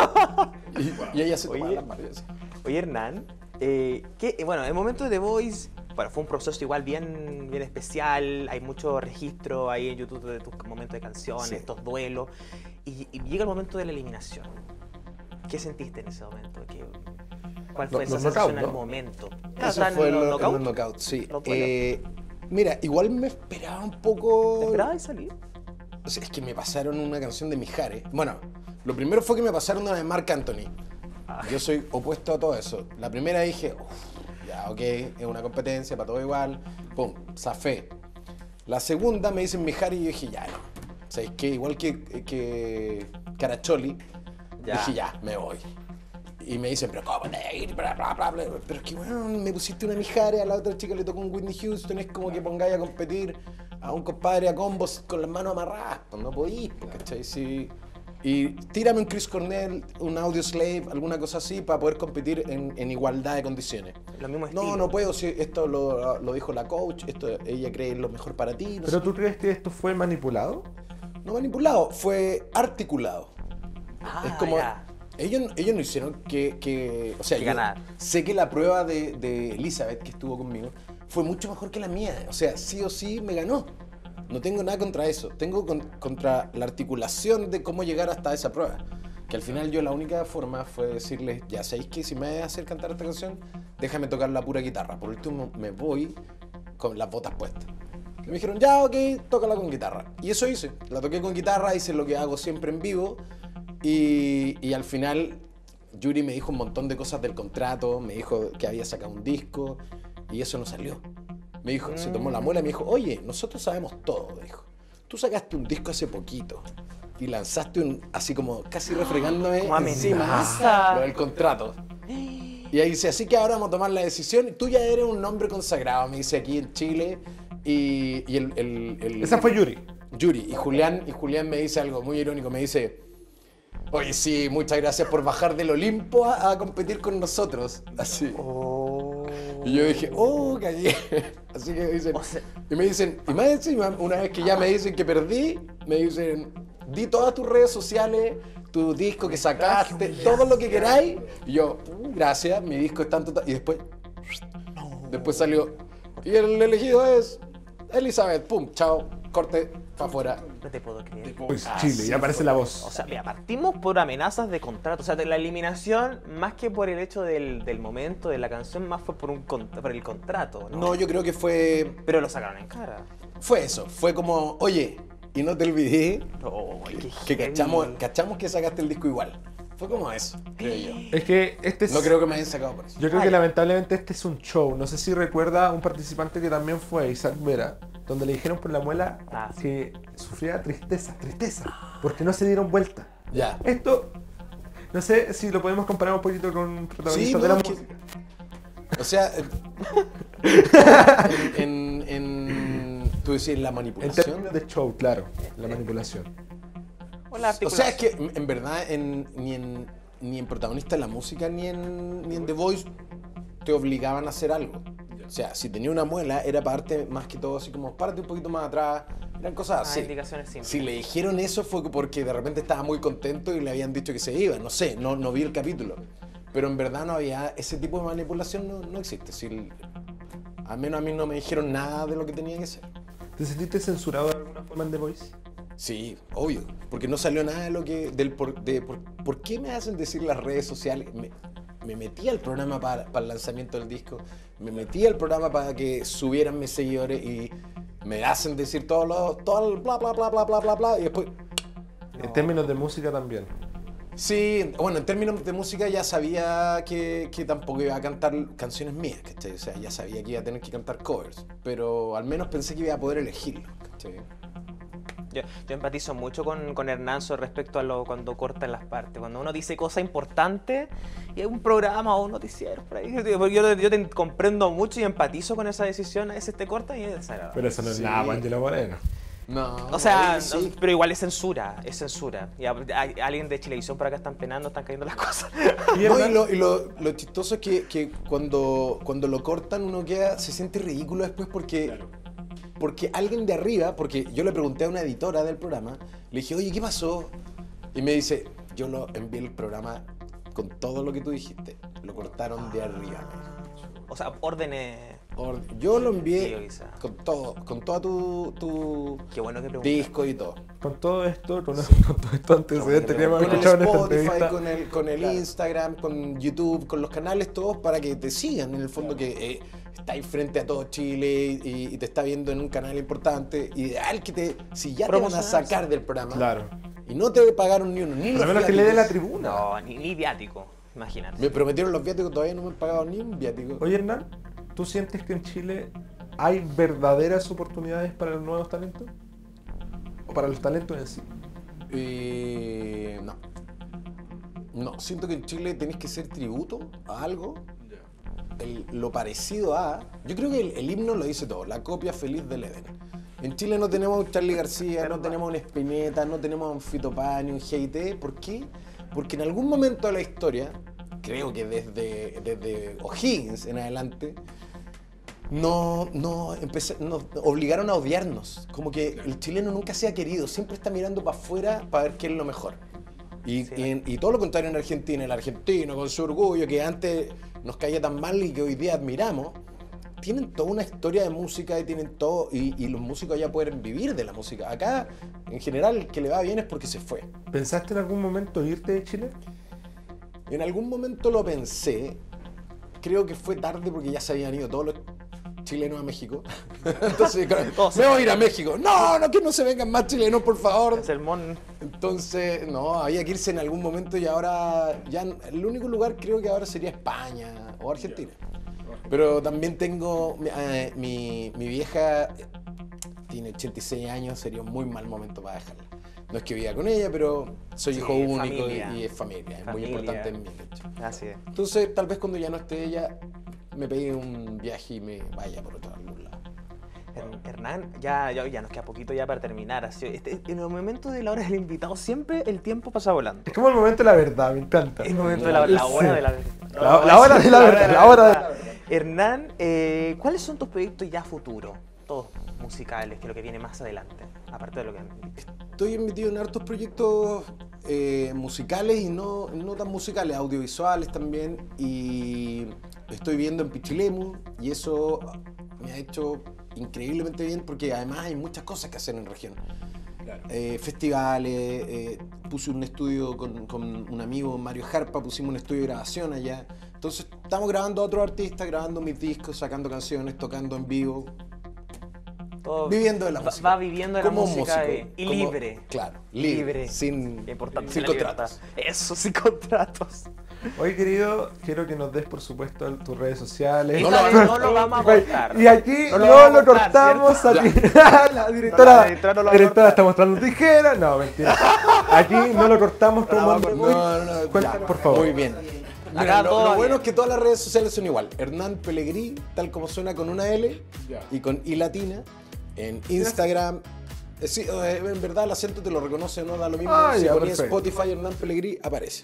Y ella se tomaba las manos. Oye, Hernán, bueno, el momento de The Voice... Bueno, fue un proceso igual bien especial, hay mucho registro ahí en YouTube de tus momentos de canciones, estos duelos, y llega el momento de la eliminación. ¿Qué sentiste en ese momento? ¿Cuál fue esa sensación en el momento? Eso fue el knockout, sí. Mira, igual me esperaba un poco... ¿Te esperabas salir? O sea, es que me pasaron una canción de Mijares. Bueno, lo primero fue que me pasaron una de Marc Anthony. Yo soy opuesto a todo eso. La primera dije, ya, ok, es una competencia, para todo igual. Pum, zafé. La segunda me dicen Mijari y yo dije, ya, no. O sea, es que igual que Caracholi, dije, ya, me voy. Y me dicen, pero ¿cómo te vas a ir? Bla, bla, bla, bla. Pero es que, bueno, me pusiste una Mijari, a la otra chica le tocó un Whitney Houston, es como que pongáis a competir a un compadre a combos con las manos amarradas. Pues no podís, ¿cachai? Sí. Y tírame un Chris Cornell, un Audioslave, alguna cosa así, para poder competir en igualdad de condiciones. Lo mismo estilo. No puedo, si esto lo dijo la coach, esto ella cree lo mejor para ti. No ¿Pero sé. tú crees que esto fue manipulado? No manipulado, fue articulado. Es como... Ya. Ellos no hicieron o sea, Que yo ganar. sé que la prueba de Elizabeth, que estuvo conmigo, fue mucho mejor que la mía. O sea, sí o sí me ganó. No tengo nada contra eso. Tengo contra la articulación de cómo llegar hasta esa prueba. Que al final yo la única forma fue decirles, ya sabéis que si me vas a hacer cantar esta canción, déjame tocar la pura guitarra. Por último me voy con las botas puestas. Y me dijeron, ya, ok, tócala con guitarra. Y eso hice. La toqué con guitarra, hice lo que hago siempre en vivo. Y al final, Yuri me dijo un montón de cosas del contrato, me dijo que había sacado un disco, y eso no salió. Me dijo, se tomó la muela y me dijo, oye, nosotros sabemos todo, dijo. Tú sacaste un disco hace poquito y lanzaste así como casi refregándome Como encima amenaza. lo del contrato. Y ahí dice, así que ahora vamos a tomar la decisión. Tú ya eres un nombre consagrado, me dice, aquí en Chile. Y Esa fue Yuri. Yuri. Y Julián me dice algo muy irónico, me dice... Oye, sí, muchas gracias por bajar del Olimpo a competir con nosotros. Así. Y yo dije, cagué. Así que dicen, y me dicen, y más encima, una vez que ya me dicen que perdí, me dicen, di todas tus redes sociales, tu disco que sacaste, todo lo que queráis. Y yo, gracias, mi disco está en total. Y después salió, y el elegido es Elizabeth, pum, chao, corte, para afuera. No te puedo creer. Pues Chile, ya aparece la voz. O sea, mira, partimos por amenazas de contrato. O sea, de la eliminación, más que por el hecho del momento de la canción, más fue por el contrato, ¿no? No, yo creo que fue Pero lo sacaron en cara. Fue eso, fue como, oye, y no te olvidé que cachamos que sacaste el disco igual. Fue como eso, creo yo. Es que este es... No creo que me hayan sacado por eso. Yo creo que lamentablemente este es un show. No sé si recuerda un participante que también fue Isaac Vera, donde le dijeron por la muela que sufría tristeza, porque no se dieron vuelta. Ya. Esto, no sé si lo podemos comparar un poquito con protagonistas Sí, de la no, música. O sea, tú decís la En manipulación. términos de show, claro, la manipulación. O sea, es que en verdad ni en protagonista de la música ni en The Voice te obligaban a hacer algo. O sea, si tenía una muela era para darte más que todo así como párate un poquito más atrás, eran cosas así. Indicaciones simples. Si le dijeron eso fue porque de repente estaba muy contento y le habían dicho que se iba, no sé, no vi el capítulo. Pero en verdad no había, ese tipo de manipulación no existe. Al menos a mí no me dijeron nada de lo que tenía que ser. ¿Te sentiste censurado de alguna forma en The Voice? Sí, obvio, porque no salió nada de lo que por qué me hacen decir las redes sociales. Me metí al programa para el lanzamiento del disco, me metí al programa para que subieran mis seguidores y me hacen decir todo el bla bla bla bla bla bla bla y después. En términos de música también. Sí, bueno, en términos de música ya sabía que tampoco iba a cantar canciones mías, ¿cachai? O sea, ya sabía que iba a tener que cantar covers, pero al menos pensé que iba a poder elegirlo, ¿cachai? Yo empatizo mucho con Hernanzo respecto a cuando cortan las partes. Cuando uno dice cosas importantes y hay un programa o un noticiero por ahí. Yo te comprendo mucho y empatizo con esa decisión. A veces te cortan y es desagradable. Pero eso no es nada, Angelo Moreno. No, O sea, sí. no, pero igual es censura. Y alguien de Chilevisión por acá están penando, están cayendo las cosas. No, y lo chistoso es que cuando lo cortan uno se siente ridículo después porque alguien de arriba, porque yo le pregunté a una editora del programa, le dije, oye, ¿qué pasó? Y me dice, yo lo envié el programa con todo lo que tú dijiste, lo cortaron de arriba. O sea, órdenes. Yo lo envié Tío, quizá. con toda tu Qué bueno que preguntas. disco y todo. Con todo esto, con todo esto antecedente que hemos Con el escuchado en esta Spotify, entrevista. con el Instagram, con YouTube, con los canales todos para que te sigan en el fondo que estáis frente a todo Chile y te está viendo en un canal importante. Ideal que si ya te van a sacar del programa Claro. y no te pagaron ni uno, ni Por los lo menos que le dé la viáticos. tribuna. No, ni viático. Imagínate. Me prometieron los viáticos, todavía no me han pagado ni un viático. Oye, Hernán, ¿tú sientes que en Chile hay verdaderas oportunidades para los nuevos talentos? ¿O para los talentos en sí? No. No, siento que en Chile tenés que ser tributo a algo. Lo parecido a... Yo creo que el himno lo dice todo, la copia feliz del Edén. En Chile no tenemos a un Charly García, no tenemos a un Spinetta, no tenemos a un Fito Páez, un GIT. ¿Por qué? Porque en algún momento de la historia, creo que desde O'Higgins en adelante, nos obligaron a odiarnos. Como que el chileno nunca se ha querido, siempre está mirando para afuera para ver qué es lo mejor. Y todo lo contrario en Argentina, el argentino con su orgullo que antes nos caía tan mal y que hoy día admiramos, tienen toda una historia de música y tienen todo, y los músicos ya pueden vivir de la música. Acá, en general, el que le va bien es porque se fue. ¿Pensaste en algún momento irte de Chile? En algún momento lo pensé, creo que fue tarde porque ya se habían ido todos los chilenos a México. Entonces, me voy a ir a México. No, que no se vengan más chilenos, por favor. El sermón. Entonces, no, había que irse en algún momento y ahora, ya el único lugar creo que ahora sería España o Argentina. Pero también tengo, mi vieja tiene 86 años, sería un muy mal momento para dejarla. No es que viva con ella, pero soy hijo único y es familia, es muy importante en mí, de hecho. Así es. Entonces, tal vez cuando ya no esté ella, me pegue un viaje y me vaya por algún lado. Hernán, ya nos queda poquito ya para terminar. Así, en el momento de la hora del invitado, siempre el tiempo pasa volando. Es como el momento de la verdad, me encanta. El momento de la hora de la verdad. La hora de la verdad. Hernán, ¿cuáles son tus proyectos ya futuros? Todos musicales, que es lo que viene más adelante, aparte de lo que... Estoy metido en hartos proyectos musicales y no tan musicales, audiovisuales también, y estoy viendo en Pichilemu y eso me ha hecho increíblemente bien porque además hay muchas cosas que hacer en región. Claro. Festivales, puse un estudio con un amigo, Mario Jarpa, pusimos un estudio de grabación allá. Entonces estamos grabando a otros artistas, grabando mis discos, sacando canciones, tocando en vivo. Todo viviendo de la música. Va viviendo de la música y libre. Claro, libre. Sin contratos. Eso, sin contratos. Oye, querido, quiero que nos des, por supuesto, tus redes sociales. No lo vamos a cortar. Y aquí no lo cortamos. La directora está mostrando tijeras. No, mentira. Aquí no lo cortamos. Cuéntanos, por favor. Muy bien. Mira, lo bueno es que todas las redes sociales son igual. Hernán Pellegrí, tal como suena, con una L y con I latina. En Instagram, sí, en verdad el acento te lo reconoce, no da lo mismo. Si ponías Spotify Hernán Pellegrí, aparece.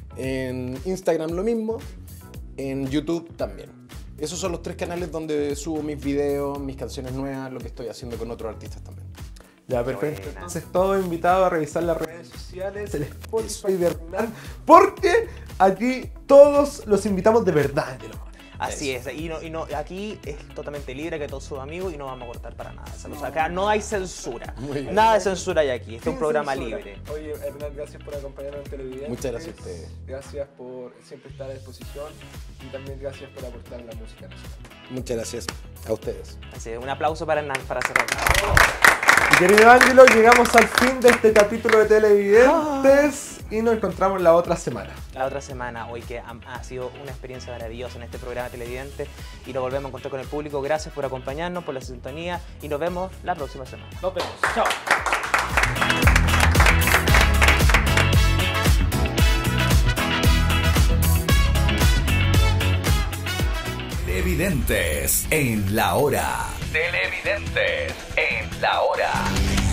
En Instagram lo mismo, en YouTube también. Esos son los 3 canales donde subo mis videos, mis canciones nuevas, lo que estoy haciendo con otros artistas también. Ya, perfecto. Entonces, todo invitado a revisar las redes sociales, el Spotify de Hernán, porque aquí todos los invitamos de verdad, de lo Así es, y aquí es totalmente libre, que todos sus amigos y no vamos a cortar para nada. O sea, acá no hay censura, nada de censura hay aquí, este es un programa libre. Oye, Hernán, gracias por acompañarnos en Televidentes. Muchas gracias a ustedes. Gracias por siempre estar a disposición y también gracias por aportar en la música nacional. Muchas gracias a ustedes. Así es, un aplauso para Hernán, para cerrar. Y querido Ángelo, llegamos al fin de este capítulo de Televidentes y nos encontramos la otra semana. La otra semana, hoy que ha sido una experiencia maravillosa en este programa Televidentes y nos volvemos a encontrar con el público. Gracias por acompañarnos, por la sintonía y nos vemos la próxima semana. Nos vemos. Chao. Televidentes en la hora. Televidentes en la hora.